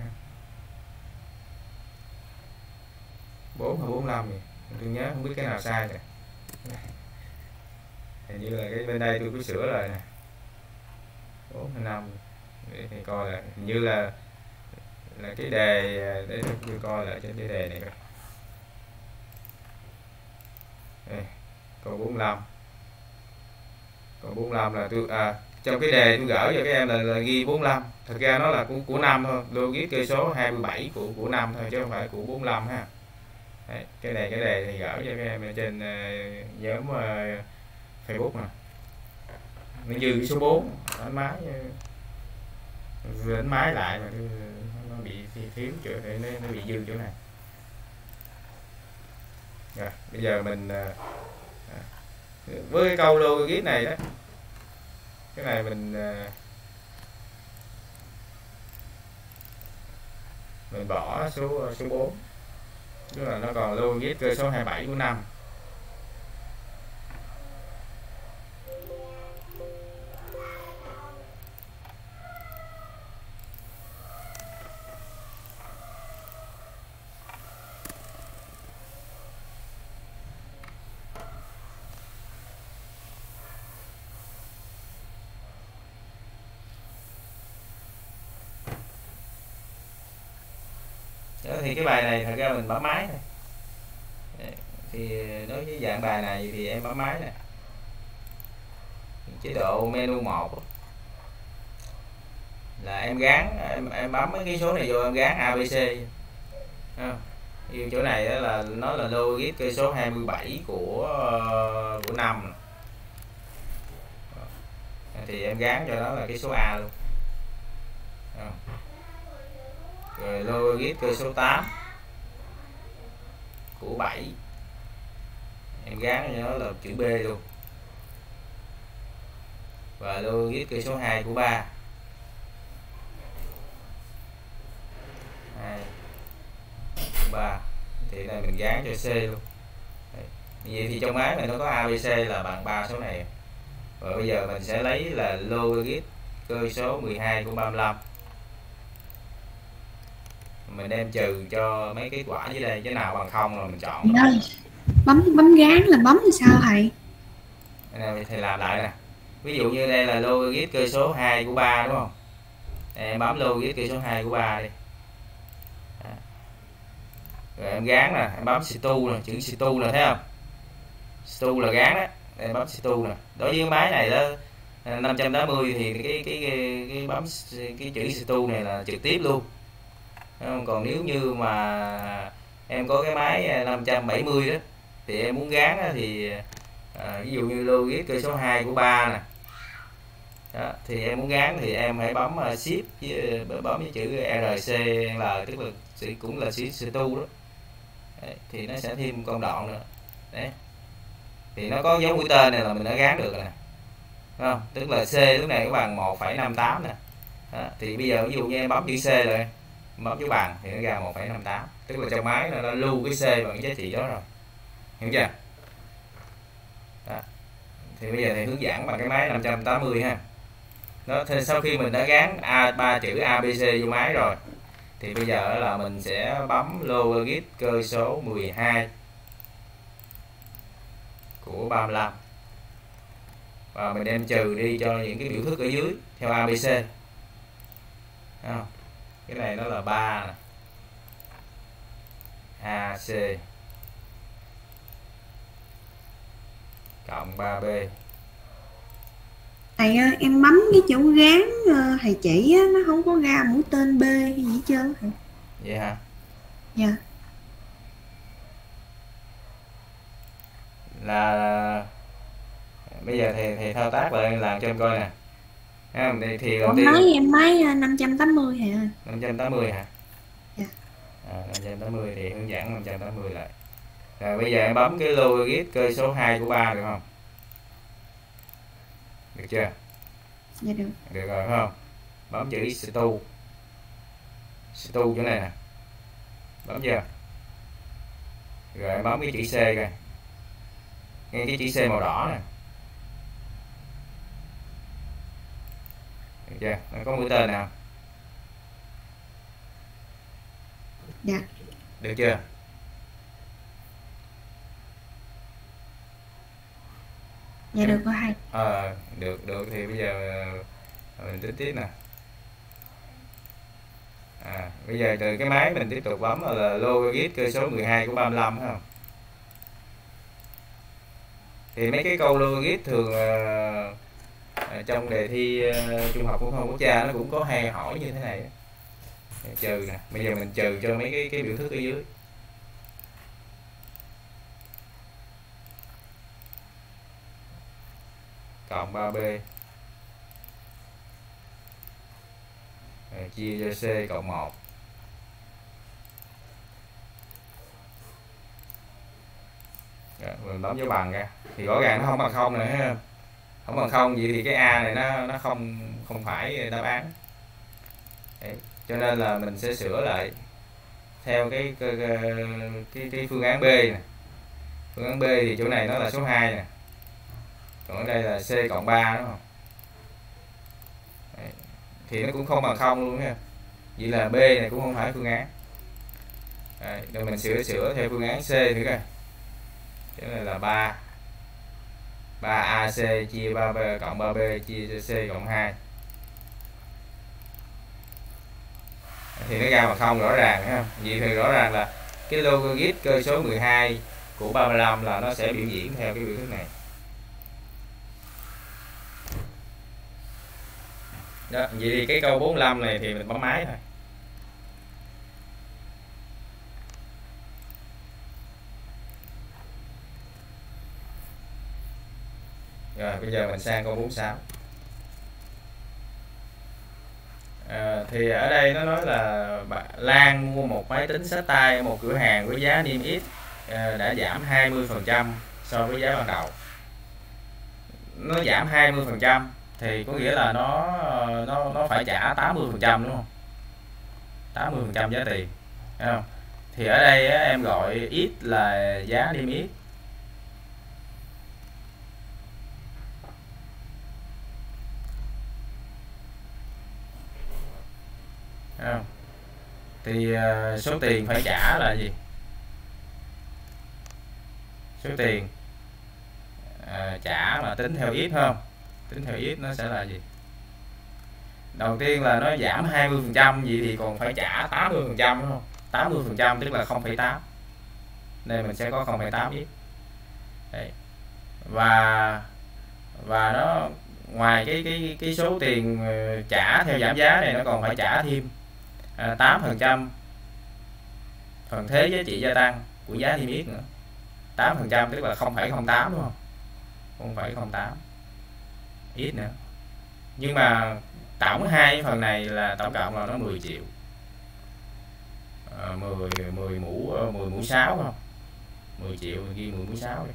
bốn hay bốn mươi lăm vậy. Tôi nhớ không biết cái nào sai rồi. Hình như là cái bên đây tôi cứ sửa lại nè. bốn hay năm để thầy coi lại. Hình như là là cái đề để tôi coi lại trên cái đề này coi. Đây, câu bốn mươi lăm. Câu bốn mươi lăm là tôi à trong cái đề tôi gửi cho các em là, là ghi bốn mươi lăm. Thật ra nó là của của năm thôi, logic cơ số hai mươi bảy của của năm thôi chứ không phải của bốn mươi lăm ha. Đấy, cái này cái đề thì gửi cho các em ở trên uh, nhóm uh, Facebook mà. Nó dư cái số bốn, đánh máy vừa đánh máy lại mà nó bị thiếu chỗ này, nó, nó bị dư chỗ này. Rồi, bây giờ mình uh, với cái câu logic này đó, cái này mình uh, mình bỏ số số bốn, tức là nó còn logic cơ số hai mươi bảy của năm. Đó, thì cái bài này thật ra mình bấm máy này. Thì đối với dạng bài này thì em bấm máy nè, chế độ menu một là em gán, em, em bấm mấy cái số này vô, em gán a bê xê. Như chỗ này đó là nó là logic cây số hai mươi bảy của của năm, thì em gán cho nó là cái số A luôn. Rồi logic cây số tám của bảy, em gán cho nó là chữ B luôn. Và logic cây số hai của ba, hai, ba, thì này mình gán cho C luôn. Đấy. Vậy thì trong máy này nó có a bê xê là bằng ba số này. Và bây giờ mình sẽ lấy là logic cơ số mười hai của ba mươi lăm, mình đem trừ cho mấy kết quả dưới đây, cái nào bằng không là mình chọn. Ơi, bấm bấm gán là bấm thì sao thầy? Này thầy làm lại nè. Ví dụ như đây là logic cơ số hai của ba đúng không? Em bấm logic cơ số hai của ba đi. Rồi em gán nè, em bấm situ nè, chữ situ nè, thấy không? Situ là gán đó, em bấm situ nè. Đối với cái máy này đó năm trăm tám mươi thì cái cái cái, cái bấm cái chữ situ này là trực tiếp luôn. Còn nếu như mà em có cái máy năm trăm bảy mươi đó thì em muốn gán đó, thì à, ví dụ như logic cơ số hai của ba nè. Đó, thì em muốn gán thì em hãy bấm uh, shift với, bấm với chữ rờ xê lờ, tức là cũng là situ đó. Đấy, thì nó sẽ thêm công đoạn nữa. Đấy. Thì nó có dấu mũi tên này là mình đã gán được rồi nè. Đúng không? Tức là C lúc này nó bằng một phẩy năm tám nè. Đó, thì bây giờ ví dụ như em bấm chữ C rồi, bấm chữ bằng thì nó ra một phẩy năm tám. Tức là trong máy nó đã lưu cái C bằng cái giá trị đó rồi. Hiểu chưa? Đó. Thì bây giờ thì hướng dẫn bằng cái máy năm trăm tám mươi ha. Đó, thì sau khi mình đã gán A, ba chữ a bê xê vô máy rồi thì bây giờ là mình sẽ bấm logic cơ số mười hai của ba mươi lăm và mình đem trừ đi cho những cái biểu thức ở dưới theo a bê xê. Không? Cái này nó là ba nè, a xê cộng ba B. Thầy ơi, em bấm cái chỗ gán thầy chỉ á, nó không có ra mũi tên B hay gì hết trơn thầy. Vậy hả? Dạ. Là bây giờ thì thì thao tác lại làm cho em coi nè. Thì, thì đầu Ông tiên nói em máy năm trăm tám mươi hả? năm trăm tám mươi hả? Dạ. À, năm trăm tám mươi thì hướng dẫn năm trăm tám mươi lại. Rồi bây giờ em bấm cái logic cơ số hai của ba được không? Được chưa? Dạ được. Được rồi phải không? Bấm chữ situ. Situ chỗ này nè. Bấm chưa? Rồi em bấm cái chữ C coi. Ngay cái chữ C màu đỏ nè. Được chưa? Nó có mũi tên nào? Dạ. Được chưa? Dạ được rồi thầy. Ờ, à, được, được thì bây giờ mình tính tiếp nè. À, bây giờ từ cái máy mình tiếp tục bấm là logic cơ số mười hai của ba mươi lăm phải không? Thì mấy cái câu logic thường uh, trong đề thi uh, trung học phổ thông quốc gia nó cũng có hay hỏi như thế này. Trừ nè, bây giờ mình trừ cho mấy cái cái biểu thức ở dưới. Cộng ba B rồi chia cho C cộng một. Rồi, mình bấm dấu bằng ra thì rõ ràng nó không bằng không này, thấy không? Không bằng không vậy thì cái A này nó nó không không phải đáp án. Đấy. Cho nên là mình sẽ sửa lại theo cái cái, cái, cái phương án B nè. Phương án B thì chỗ này nó là số hai nè, còn ở đây là C cộng ba đúng không? Đấy. Thì nó cũng không bằng không luôn nha. Vậy là B này cũng không phải phương án. Đấy. Rồi mình sửa sửa theo phương án C thử coi. Cái này là ba ba A C chia ba B cộng ba B chia cho C cộng hai. thì nó ra mà không rõ ràng, thấy không? Vậy thì rõ ràng là cái logarit cơ số mười hai của ba mươi lăm là nó sẽ biểu diễn theo cái biểu thức này. Đó, vậy thì cái câu bốn mươi lăm này thì mình bấm máy thôi. Rồi bây giờ mình sang câu bốn mươi sáu. À, thì ở đây nó nói là bà Lan mua một máy tính xách tay ở một cửa hàng với giá niêm yết à, đã giảm hai mươi phần trăm so với giá ban đầu. Nó giảm hai mươi phần trăm thì có nghĩa là nó nó nó phải trả tám mươi phần trăm đúng không? tám mươi phần trăm giá tiền. Thấy không? Thì ở đây á, em gọi ít là giá niêm yết. Không? Thì uh, số tiền phải trả là gì? Số tiền uh, trả mà tính theo ít không? Tính theo ít nó sẽ là gì? Đầu tiên là nó giảm hai mươi phần trăm, vậy thì còn phải trả tám mươi phần trăm đúng không? tám mươi phần trăm tức là không phẩy tám. Nên mình sẽ có không phẩy tám ít. Đấy. Và và nó ngoài cái cái cái số tiền trả theo giảm giá này nó còn phải trả thêm à, tám phần trăm phần thuế giá trị gia tăng của giá niêm yết nữa. tám phần trăm tức là không phẩy không tám đúng không? không phẩy không tám ít nữa. Nhưng mà tổng hai phần này là tổng cộng là nó mười triệu. À, mười mười mũ mười mũ sáu không? mười triệu ghi mười mũ sáu đi.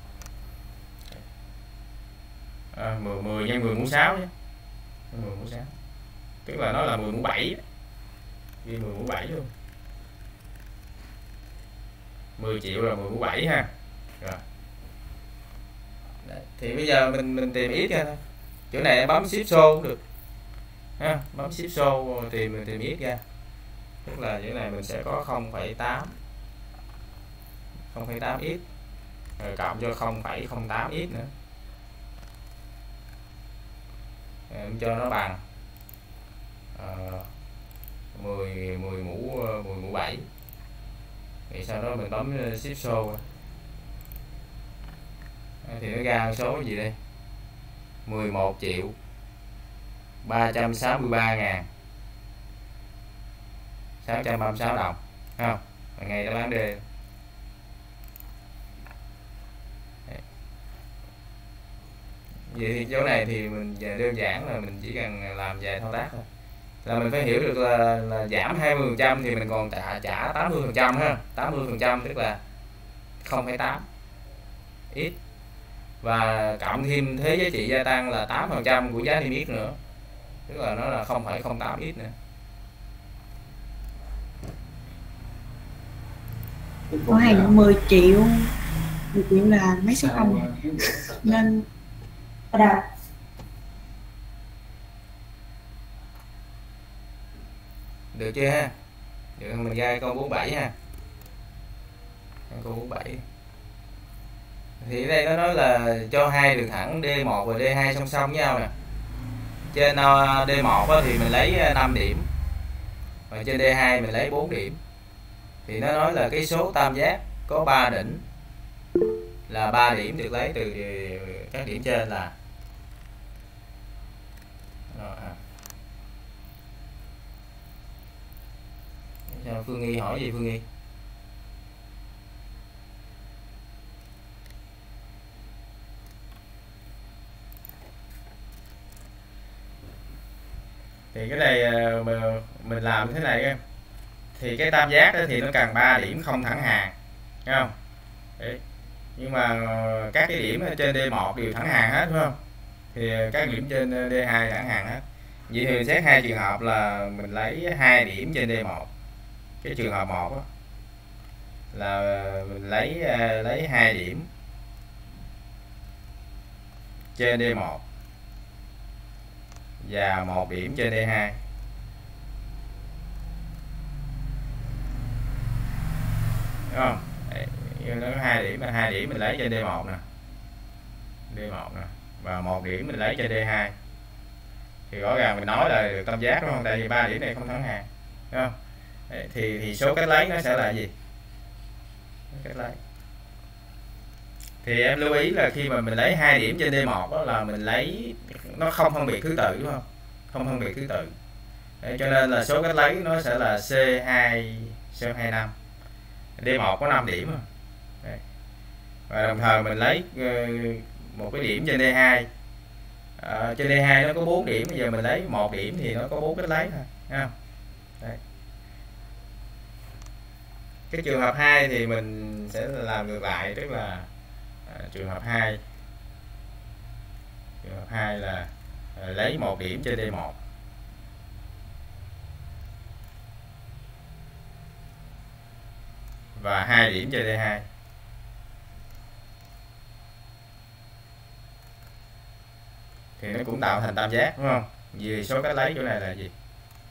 À, mười, mười nhân mười mũ sáu chứ. mười mũ sáu. Tức là nó là mười mũ bảy. Ghi mười mũ bảy luôn. mười triệu là mười mũ bảy ha. Rồi. Đấy. Thì bây giờ mình mình tìm ít ra thôi. Chỗ này em bấm shift show cũng được. Ha, bấm shift show tìm mình tìm ít ra. Tức là chỗ này mình sẽ có không phẩy tám. không phẩy tám ít. Rồi cộng cho không phẩy không tám ít nữa. Em cho nó bằng uh, mười mười mũ mười mũ bảy. Thì sau đó mình bấm shift show thì nó ra số gì đây? mười một triệu ba trăm sáu mươi ba ngàn sáu trăm ba mươi sáu đồng, không? Ngày đáp án D. Vậy thì chỗ này thì mình đơn giản là mình chỉ cần làm vài thao tác thôi. Là mình phải hiểu được là, là giảm hai mươi phần trăm thì mình còn trả trả tám mươi phần trăm ha. tám mươi phần trăm tức là không phẩy tám ít. Và cộng thêm thuế giá trị gia tăng là tám phần trăm của giá niêm yết nữa. Tức là nó là không phẩy không tám ít nữa. Cửa hàng mười triệu. mười triệu là mấy số không nên ở đâu? Được chưa ha? Được, mình ra câu bốn mươi bảy ha. Câu bốn mươi bảy. Thì ở đây nó nói là cho hai đường thẳng D một và D hai song song với nhau nè. Trên D một thì mình lấy năm điểm. Và trên D hai mình lấy bốn điểm. Thì nó nói là cái số tam giác có ba đỉnh là ba điểm được lấy từ các điểm trên là rồi, à. Phương Nghi hỏi gì Phương Nghi? Thì cái này mình làm như thế này em. Thì cái tam giác đó thì nó cần ba điểm không thẳng hàng, thấy không? Đấy. Nhưng mà các cái điểm trên D một đều thẳng hàng hết, phải không? Thì các điểm trên D hai thẳng hàng hết. Vậy thì mình xét hai trường hợp là mình lấy hai điểm trên D một. Cái trường hợp một đó, là mình lấy lấy hai điểm trên D một và một điểm trên D hai. Đúng không? Nó có hai điểm, là hai điểm mình lấy trên D một nè. D một nè. Và một điểm mình lấy trên D hai. Thì rõ ràng mình nói là được tam giác đúng không? Tại vì ba điểm này không thẳng hàng. Đúng không? Đấy, thì thì số cách lấy nó sẽ là gì? Cách lấy thì em lưu ý là khi mà mình lấy hai điểm trên D một đó là mình lấy nó không phân biệt thứ tự, đúng không? Không phân biệt thứ tự. Đấy, cho nên là số cách lấy nó sẽ là C hai C hai năm. D một có năm điểm. Đấy. Và đồng thời mình lấy uh, một cái điểm trên D hai. Uh, trên D hai nó có bốn điểm, bây giờ mình lấy một điểm thì nó có bốn cách lấy thôi, thấy không? Đấy. Cái trường hợp hai thì mình sẽ làm ngược lại, tức là uh, trường hợp hai trường hợp hai là uh, lấy một điểm trên D một và hai điểm trên D hai. Thì nó cũng tạo thành tam giác, đúng không? Vì số cách lấy chỗ này là gì?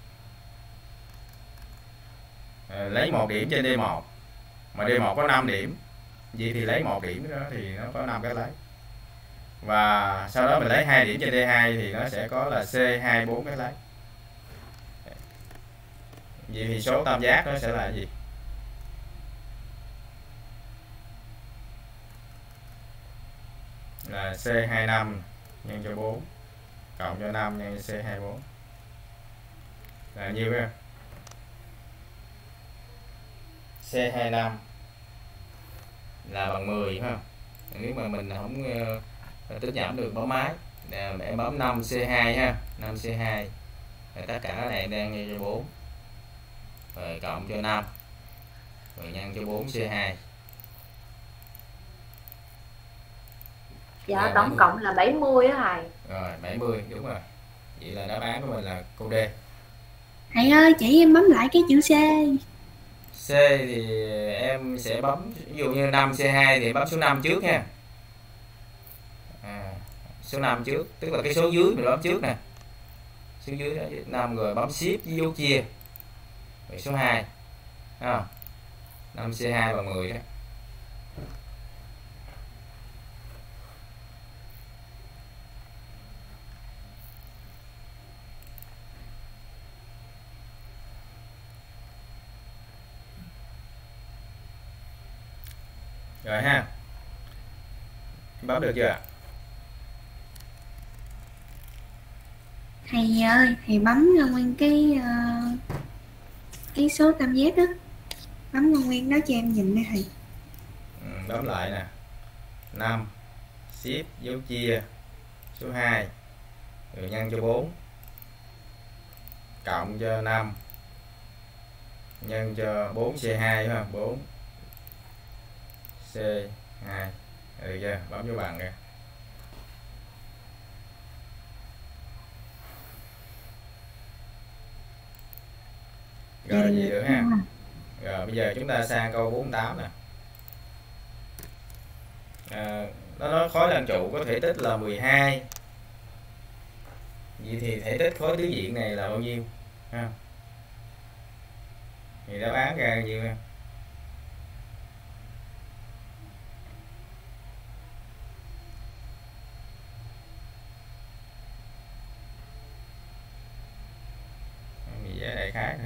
À, lấy một điểm trên D một mà D một có năm điểm, vậy thì lấy một điểm đó thì nó có năm cách lấy. Và sau đó mình lấy hai điểm trên D hai thì nó sẽ có là C hai bốn cách lấy. Vậy thì số tam giác nó sẽ là gì? Là C hai năm nhân cho bốn cộng cho năm nhân cho C hai bốn là nhiêu ha? C hai năm là bằng mười ha. Nếu mà mình không uh, tích giảm được bấm máy, em bấm năm C hai ha, năm C hai. Rồi tất cả cái này đang nhân cho bốn. Rồi cộng cho năm. Rồi nhân cho bốn C hai. Dạ, tổng cộng là bảy mươi á thầy. Rồi, bảy mươi, đúng rồi. Vậy là đáp án của mình là câu D. Thầy ơi, chỉ em bấm lại cái chữ C. C thì em sẽ bấm, ví dụ như năm C hai thì bấm số năm trước ha. À, số năm trước, tức là cái số dưới mình bấm trước nè. Số dưới đó năm rồi bấm shift với dấu chia. Rồi số hai. Đúng không? năm C hai bằng mười đó. Rồi ha. Bấm được chưa? Thầy ơi, thầy bấm nguyên cái uh, cái số tam giác đó. Bấm nguyên đó cho em nhìn nè thầy. Ừ, bấm lại nè. năm shift dấu chia số hai rồi nhân cho bốn cộng cho năm nhân cho bốn C hai ha, bốn C hai. Được chưa? Bấm dấu bằng kìa. Rồi vậy được ha. Rồi bây giờ chúng ta sang câu bốn mươi tám nè. À, nó nói khối lan trụ có thể tích là mười hai. Vậy thì thể tích khối tứ diện này là bao nhiêu? Ha. Thì đáp án ra nhiêu ha? Mình vẽ đại khái thôi.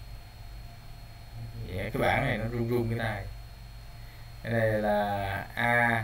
Vậy cái bảng này nó rung rung cái này. Cái này là A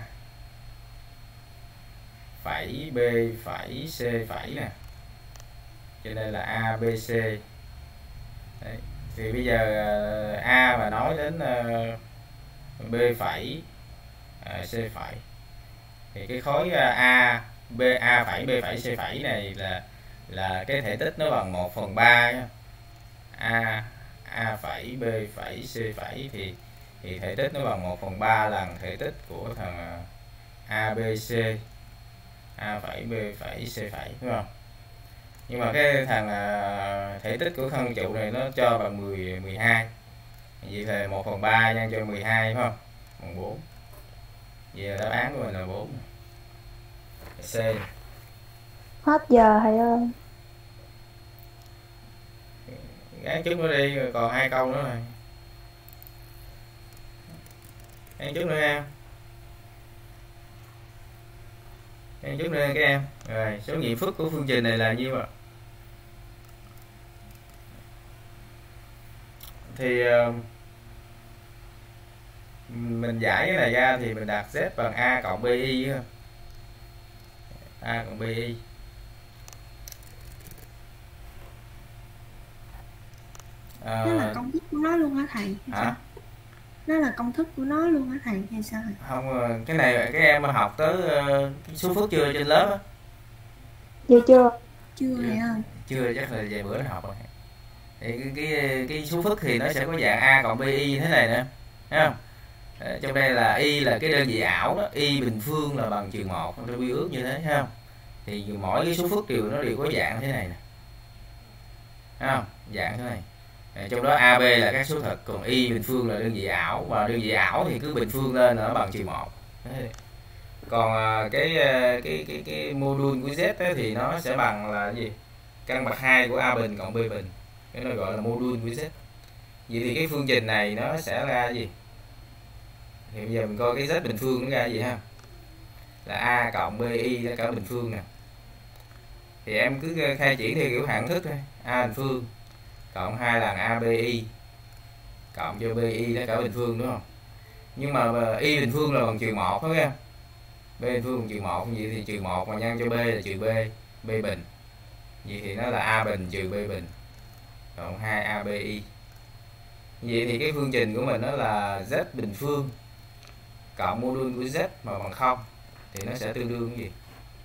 phẩy B phẩy C phẩy nè. Trên đây là A B C. Đấy. Thì bây giờ A mà nói đến B phẩy C phẩy thì cái khối A B A phẩy B phẩy C phẩy này là là cái thể tích nó bằng một phần ba. A A phẩy B phẩy C phẩy thì thì thể tích nó bằng một phần ba lần thể tích của thằng A B C. A phẩy B phẩy C phẩy, đúng không? Nhưng mà cái thằng thể tích của thân trụ này nó cho bằng mười, mười hai. Vậy thì một phần ba nhân cho mười hai, đúng không? Bằng bốn. Vậy là đáp án của mình là bốn. C. Hết giờ thầy ơi. Gán chút nữa đi, còn hai câu nữa rồi. Gán chút nữa em. Gán chút nữa các em. Rồi, số nghiệm phức của phương trình này là nhiêu ạ? thì mình giải cái này ra thì mình đặt Z bằng A cộng BI, A cộng BI. Nó là công thức của nó luôn hả thầy? Hả? Sao? Nó là công thức của nó luôn hả thầy hay sao? Không, cái này các em học tới cái số phức chưa trên lớp á? Dạ chưa. Chưa thầy ơi. Chưa, chắc là vài bữa nó học rồi. Thì cái, cái, cái số phức thì nó sẽ có dạng A cộng BI như thế này nè, thấy không? Ở trong đây là y là cái đơn vị ảo đó, y bình phương là bằng trừ một, nó quy ước như thế, thấy không? Thì mỗi cái số phức đều nó đều có dạng thế này nè, thấy không? Dạng thế này. Trong đó a bê là các số thật, còn y bình phương là đơn vị ảo, và đơn vị ảo thì cứ bình phương lên là nó bằng trừ một. Còn cái cái cái cái mô đun của Z thì nó sẽ bằng là gì? Căn bậc hai của A bình cộng B bình. Cái nó gọi là mô đun của Z. Vậy thì cái phương trình này nó sẽ ra gì? Thì bây giờ mình coi cái Z bình phương nó ra gì ha? Là A cộng BI là cả bình phương nè. Thì em cứ khai triển theo kiểu hạng thức thôi. A bình phương cộng hai lần a bê i cộng cho BI là cả bình phương, đúng không? Nhưng mà y bình phương là bằng trừ một, phải không? B bình phương bằng trừ một, vậy thì trừ một mà nhân cho B là trừ B, B bình. Vậy thì nó là A bình trừ B bình cộng hai a bê i. Vậy thì cái phương trình của mình nó là Z bình phương cộng mô đun của Z mà bằng không, thì nó sẽ tương đương cái gì?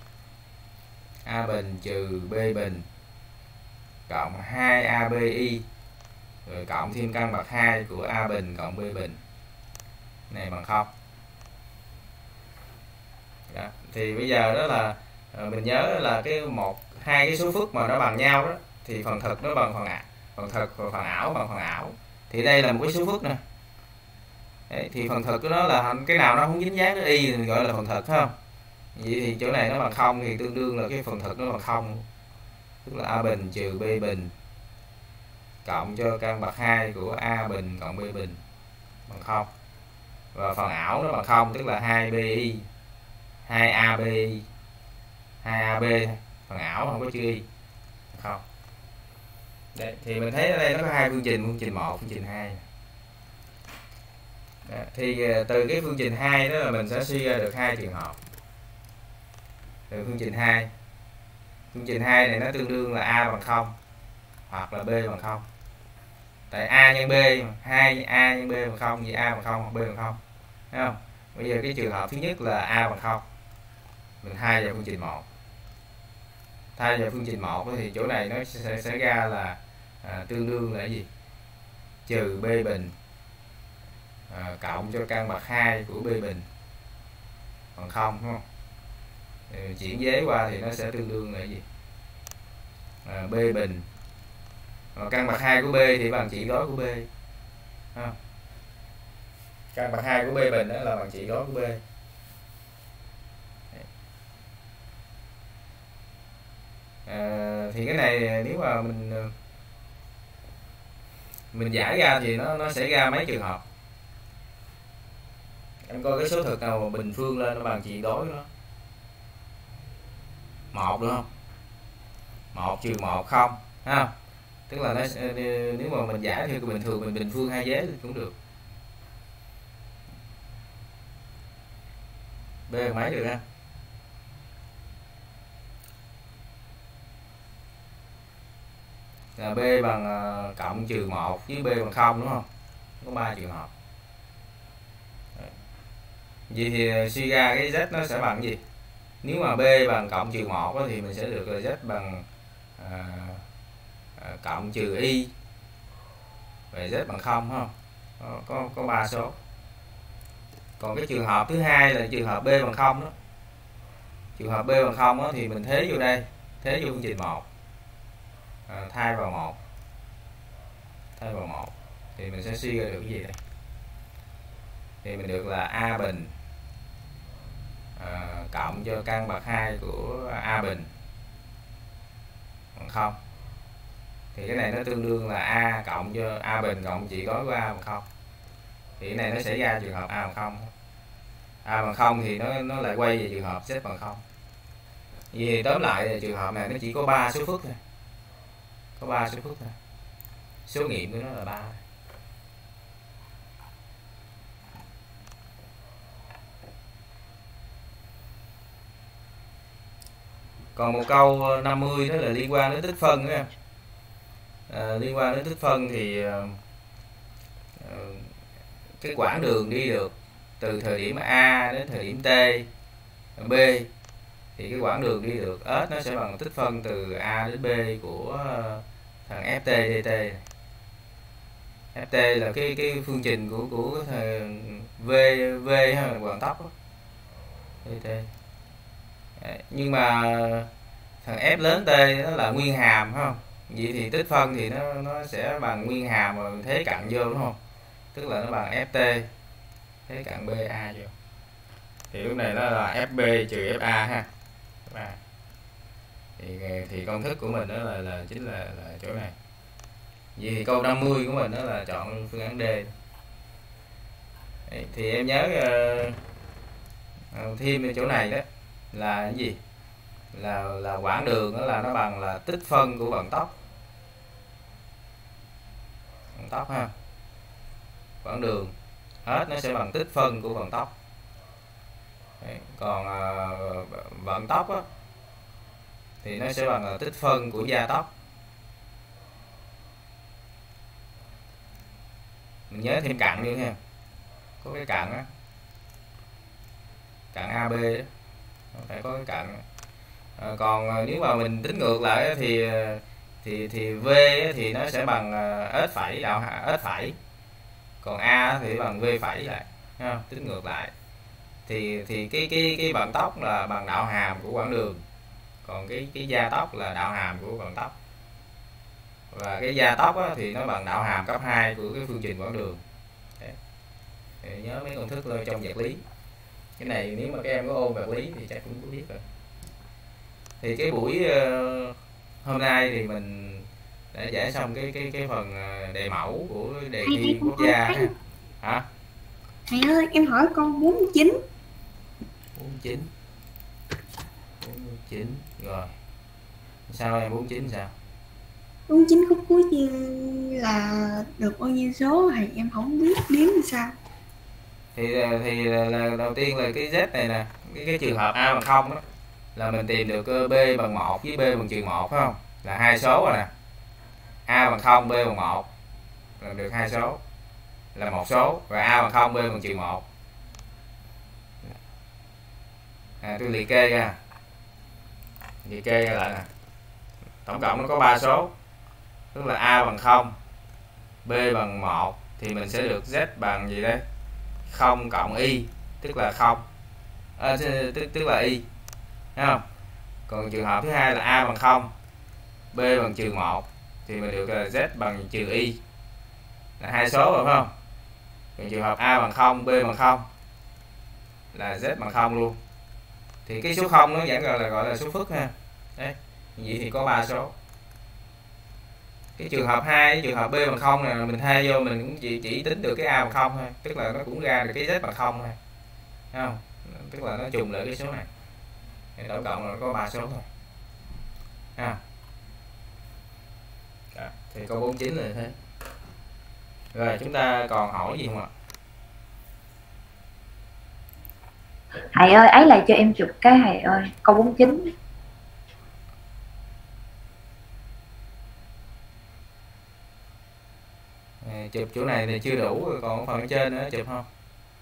A bình trừ B bình cộng hai a bê i rồi cộng thêm căn bậc hai của A bình cộng B bình này bằng không. Đó. Thì bây giờ đó là mình nhớ là cái một hai cái số phức mà nó bằng nhau đó thì phần thực nó bằng phần ảo, phần thực và phần ảo bằng phần ảo. Thì đây là một cái số phức nè. Đấy, thì phần thực của nó là cái nào nó không dính dáng tới y thì gọi là phần thực, không? Vậy thì chỗ này nó bằng không thì tương đương là cái phần thực nó bằng không, tức là A bình trừ B bình cộng cho căn bậc hai của A bình cộng B bình bằng không, và phần ảo nó bằng không, tức là hai BI hai a bê i hai a bê, phần ảo không có chữ y, không. Đấy, thì mình thấy ở đây nó có hai phương trình, phương trình một, phương trình hai. Đó, thì từ cái phương trình hai đó là mình sẽ suy ra được hai trường hợp. Từ phương trình hai, phương trình hai này nó tương đương là A bằng không hoặc là B bằng không. Tại A nhân B, hai A nhân B bằng không, vậy A bằng không hoặc B bằng không. Thấy không? Bây giờ cái trường hợp thứ nhất là A bằng không. Mình thay vào phương trình một. Thay vào phương trình một thì chỗ này nó sẽ, sẽ ra là à, tương đương là cái gì? Trừ B bình à, cộng cho căn bậc hai của B bình bằng không, đúng không? Thì chuyển vế qua thì nó sẽ tương đương là cái gì? À, B bình và căn bậc hai của B thì bằng trị đối của B. À, căn bậc hai của B bình đó là bằng trị đối của B. À, thì cái này nếu mà mình mình giải ra thì nó nó sẽ ra mấy trường hợp. Em coi cái số thực nào mà bình phương lên nó bằng trị đối đó. Một, đúng không? Một trừ một không, ha. Tức là nó, nếu mà mình giải theo bình thường mình bình phương hai vế thì cũng được. B mấy được ha? Là B bằng uh, cộng trừ một với B bằng không, đúng không? Có ba trường hợp. Vậy thì suy ra cái Z nó sẽ bằng gì? Nếu mà B bằng cộng trừ một thì mình sẽ được là Z bằng uh, uh, cộng trừ Y và Z bằng không, không? Có, có, có ba số. Còn cái trường hợp thứ hai là trường hợp B bằng không đó. Trường hợp B bằng không đó, thì mình thế vô đây, thế vô phương trình một. À, thay vào một thay vào một thì mình sẽ suy ra được cái gì đây? Thì mình được là A bình à, cộng cho căn bậc hai của A bình bằng không. Thì cái này nó tương đương là A cộng cho A bình cộng trị đối của A bằng không. Thì cái này nó sẽ ra trường hợp A bằng không. A bằng không thì nó nó lại quay về trường hợp Z bằng không. Vì tóm lại trường hợp này nó chỉ có ba số phức thôi. Có ba số phức thôi. Số nghiệm của nó là ba. Còn một câu năm mươi đó là liên quan đến tích phân đó. À, liên quan đến tích phân thì uh, cái quãng đường đi được từ thời điểm A đến thời điểm T, B, thì cái quãng đường đi được S nó sẽ bằng tích phân từ A đến B của thằng ép tê dt. ép tê là cái cái phương trình của của thằng V V hay là vận tốc đó. dt. Nhưng mà thằng F lớn T nó là nguyên hàm, phải không? Vậy thì tích phân thì nó nó sẽ bằng nguyên hàm rồi thế cận vô, đúng không? Tức là nó bằng ft thế cận ba vô. Thì lúc này nó là fb trừ fa ha. Thì thì công thức của mình đó là là chính là là chỗ này. Vậy thì câu năm mươi của mình đó là chọn phương án D. Đấy, thì em nhớ uh, thêm ở chỗ này đó là cái gì? Là là quãng đường đó là nó bằng là tích phân của vận tốc. Vận tốc ha. Quãng đường hết nó sẽ bằng tích phân của vận tốc. Đấy, còn uh, vận tốc á, thì nó sẽ bằng là tích phân của gia tốc. Mình nhớ thêm cặn đi ha, có cái cặn á, cặn a bê đó, phải có cái cặn. À, còn nếu mà mình tính ngược lại thì thì thì V thì nó sẽ bằng S phẩy đạo S phẩy, còn A thì bằng V phẩy lại, không? Tính ngược lại thì thì cái cái cái vận tốc là bằng đạo hàm của quãng đường, còn cái cái gia tốc là đạo hàm của vận tốc, và cái gia tốc á, thì nó bằng đạo hàm cấp hai của cái phương trình quãng đường. Đấy. Thì nhớ mấy công thức lên trong vật lý. Cái này nếu mà các em có ôn vật lý thì chắc cũng có biết rồi. Thì cái buổi uh, hôm nay thì mình đã giải xong cái cái cái phần đề mẫu của đề thi quốc gia ha. Hả? Thầy ơi, em hỏi con bốn mươi chín. bốn mươi chín. bốn mươi chín rồi. Sao em bốn mươi chín sao? bốn mươi chín khúc cuối là được bao nhiêu số thầy, em không biết đếm làm sao. Thì thì là đầu tiên là cái Z này nè, cái cái trường hợp A bằng không đó là mình tìm được B bằng một với B bằng trừ một, phải không? Là hai số rồi nè. A bằng không, B bằng một là được hai số, là một số, và A bằng không, B bằng trừ một. À, tôi liệt kê ra, liệt kê ra lại nè. Tổng cộng nó có ba số, tức là A bằng không, B bằng một, thì mình sẽ được Z bằng gì đây? Không cộng Y, tức là không, à, tức, tức là Y, thấy không? Còn trường hợp thứ hai là A bằng không, B bằng trừ một, thì mình được là Z bằng trừ Y, là hai số rồi, phải không? Còn trường hợp A bằng không, B bằng không là Z bằng không luôn. Thì cái số không nó vẫn gọi là gọi là số phức ha. Đấy, vậy thì có ba số. Cái trường hợp hai, trường hợp B bằng không này mình thay vô mình cũng chỉ, chỉ tính được cái A bằng không thôi, tức là nó cũng ra được cái Z bằng không thôi, thấy không? Tức là nó trùng lại cái số này, thì tổng cộng là có ba số thôi ha. Đó, thì câu bốn mươi chín là thế. Rồi chúng ta còn hỏi gì không ạ? Thầy ơi, ấy là cho em chụp cái thầy ơi, câu bốn mươi chín. À, chụp chỗ này thì chưa đủ, còn phần ở trên nữa chụp không?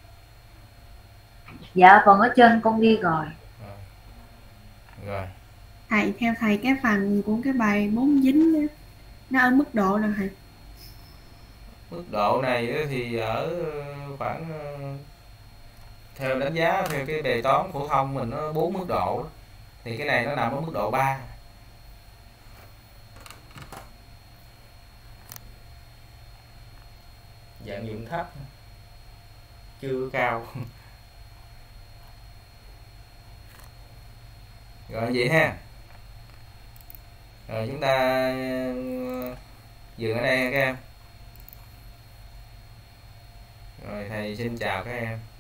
Dạ, phần ở trên con ghi rồi. Rồi. Rồi. Thầy, theo thầy cái phần của cái bài bốn mươi chín đó, nó ở mức độ nào thầy? Mức độ này thì ở khoảng, theo đánh giá theo cái đề toán phổ thông mình nó bốn mức độ, thì cái này nó nằm ở mức độ ba. Dạng dụng thấp, chưa cao. Rồi vậy ha. Rồi chúng ta dừng ở đây các em. Rồi thầy xin chào các em.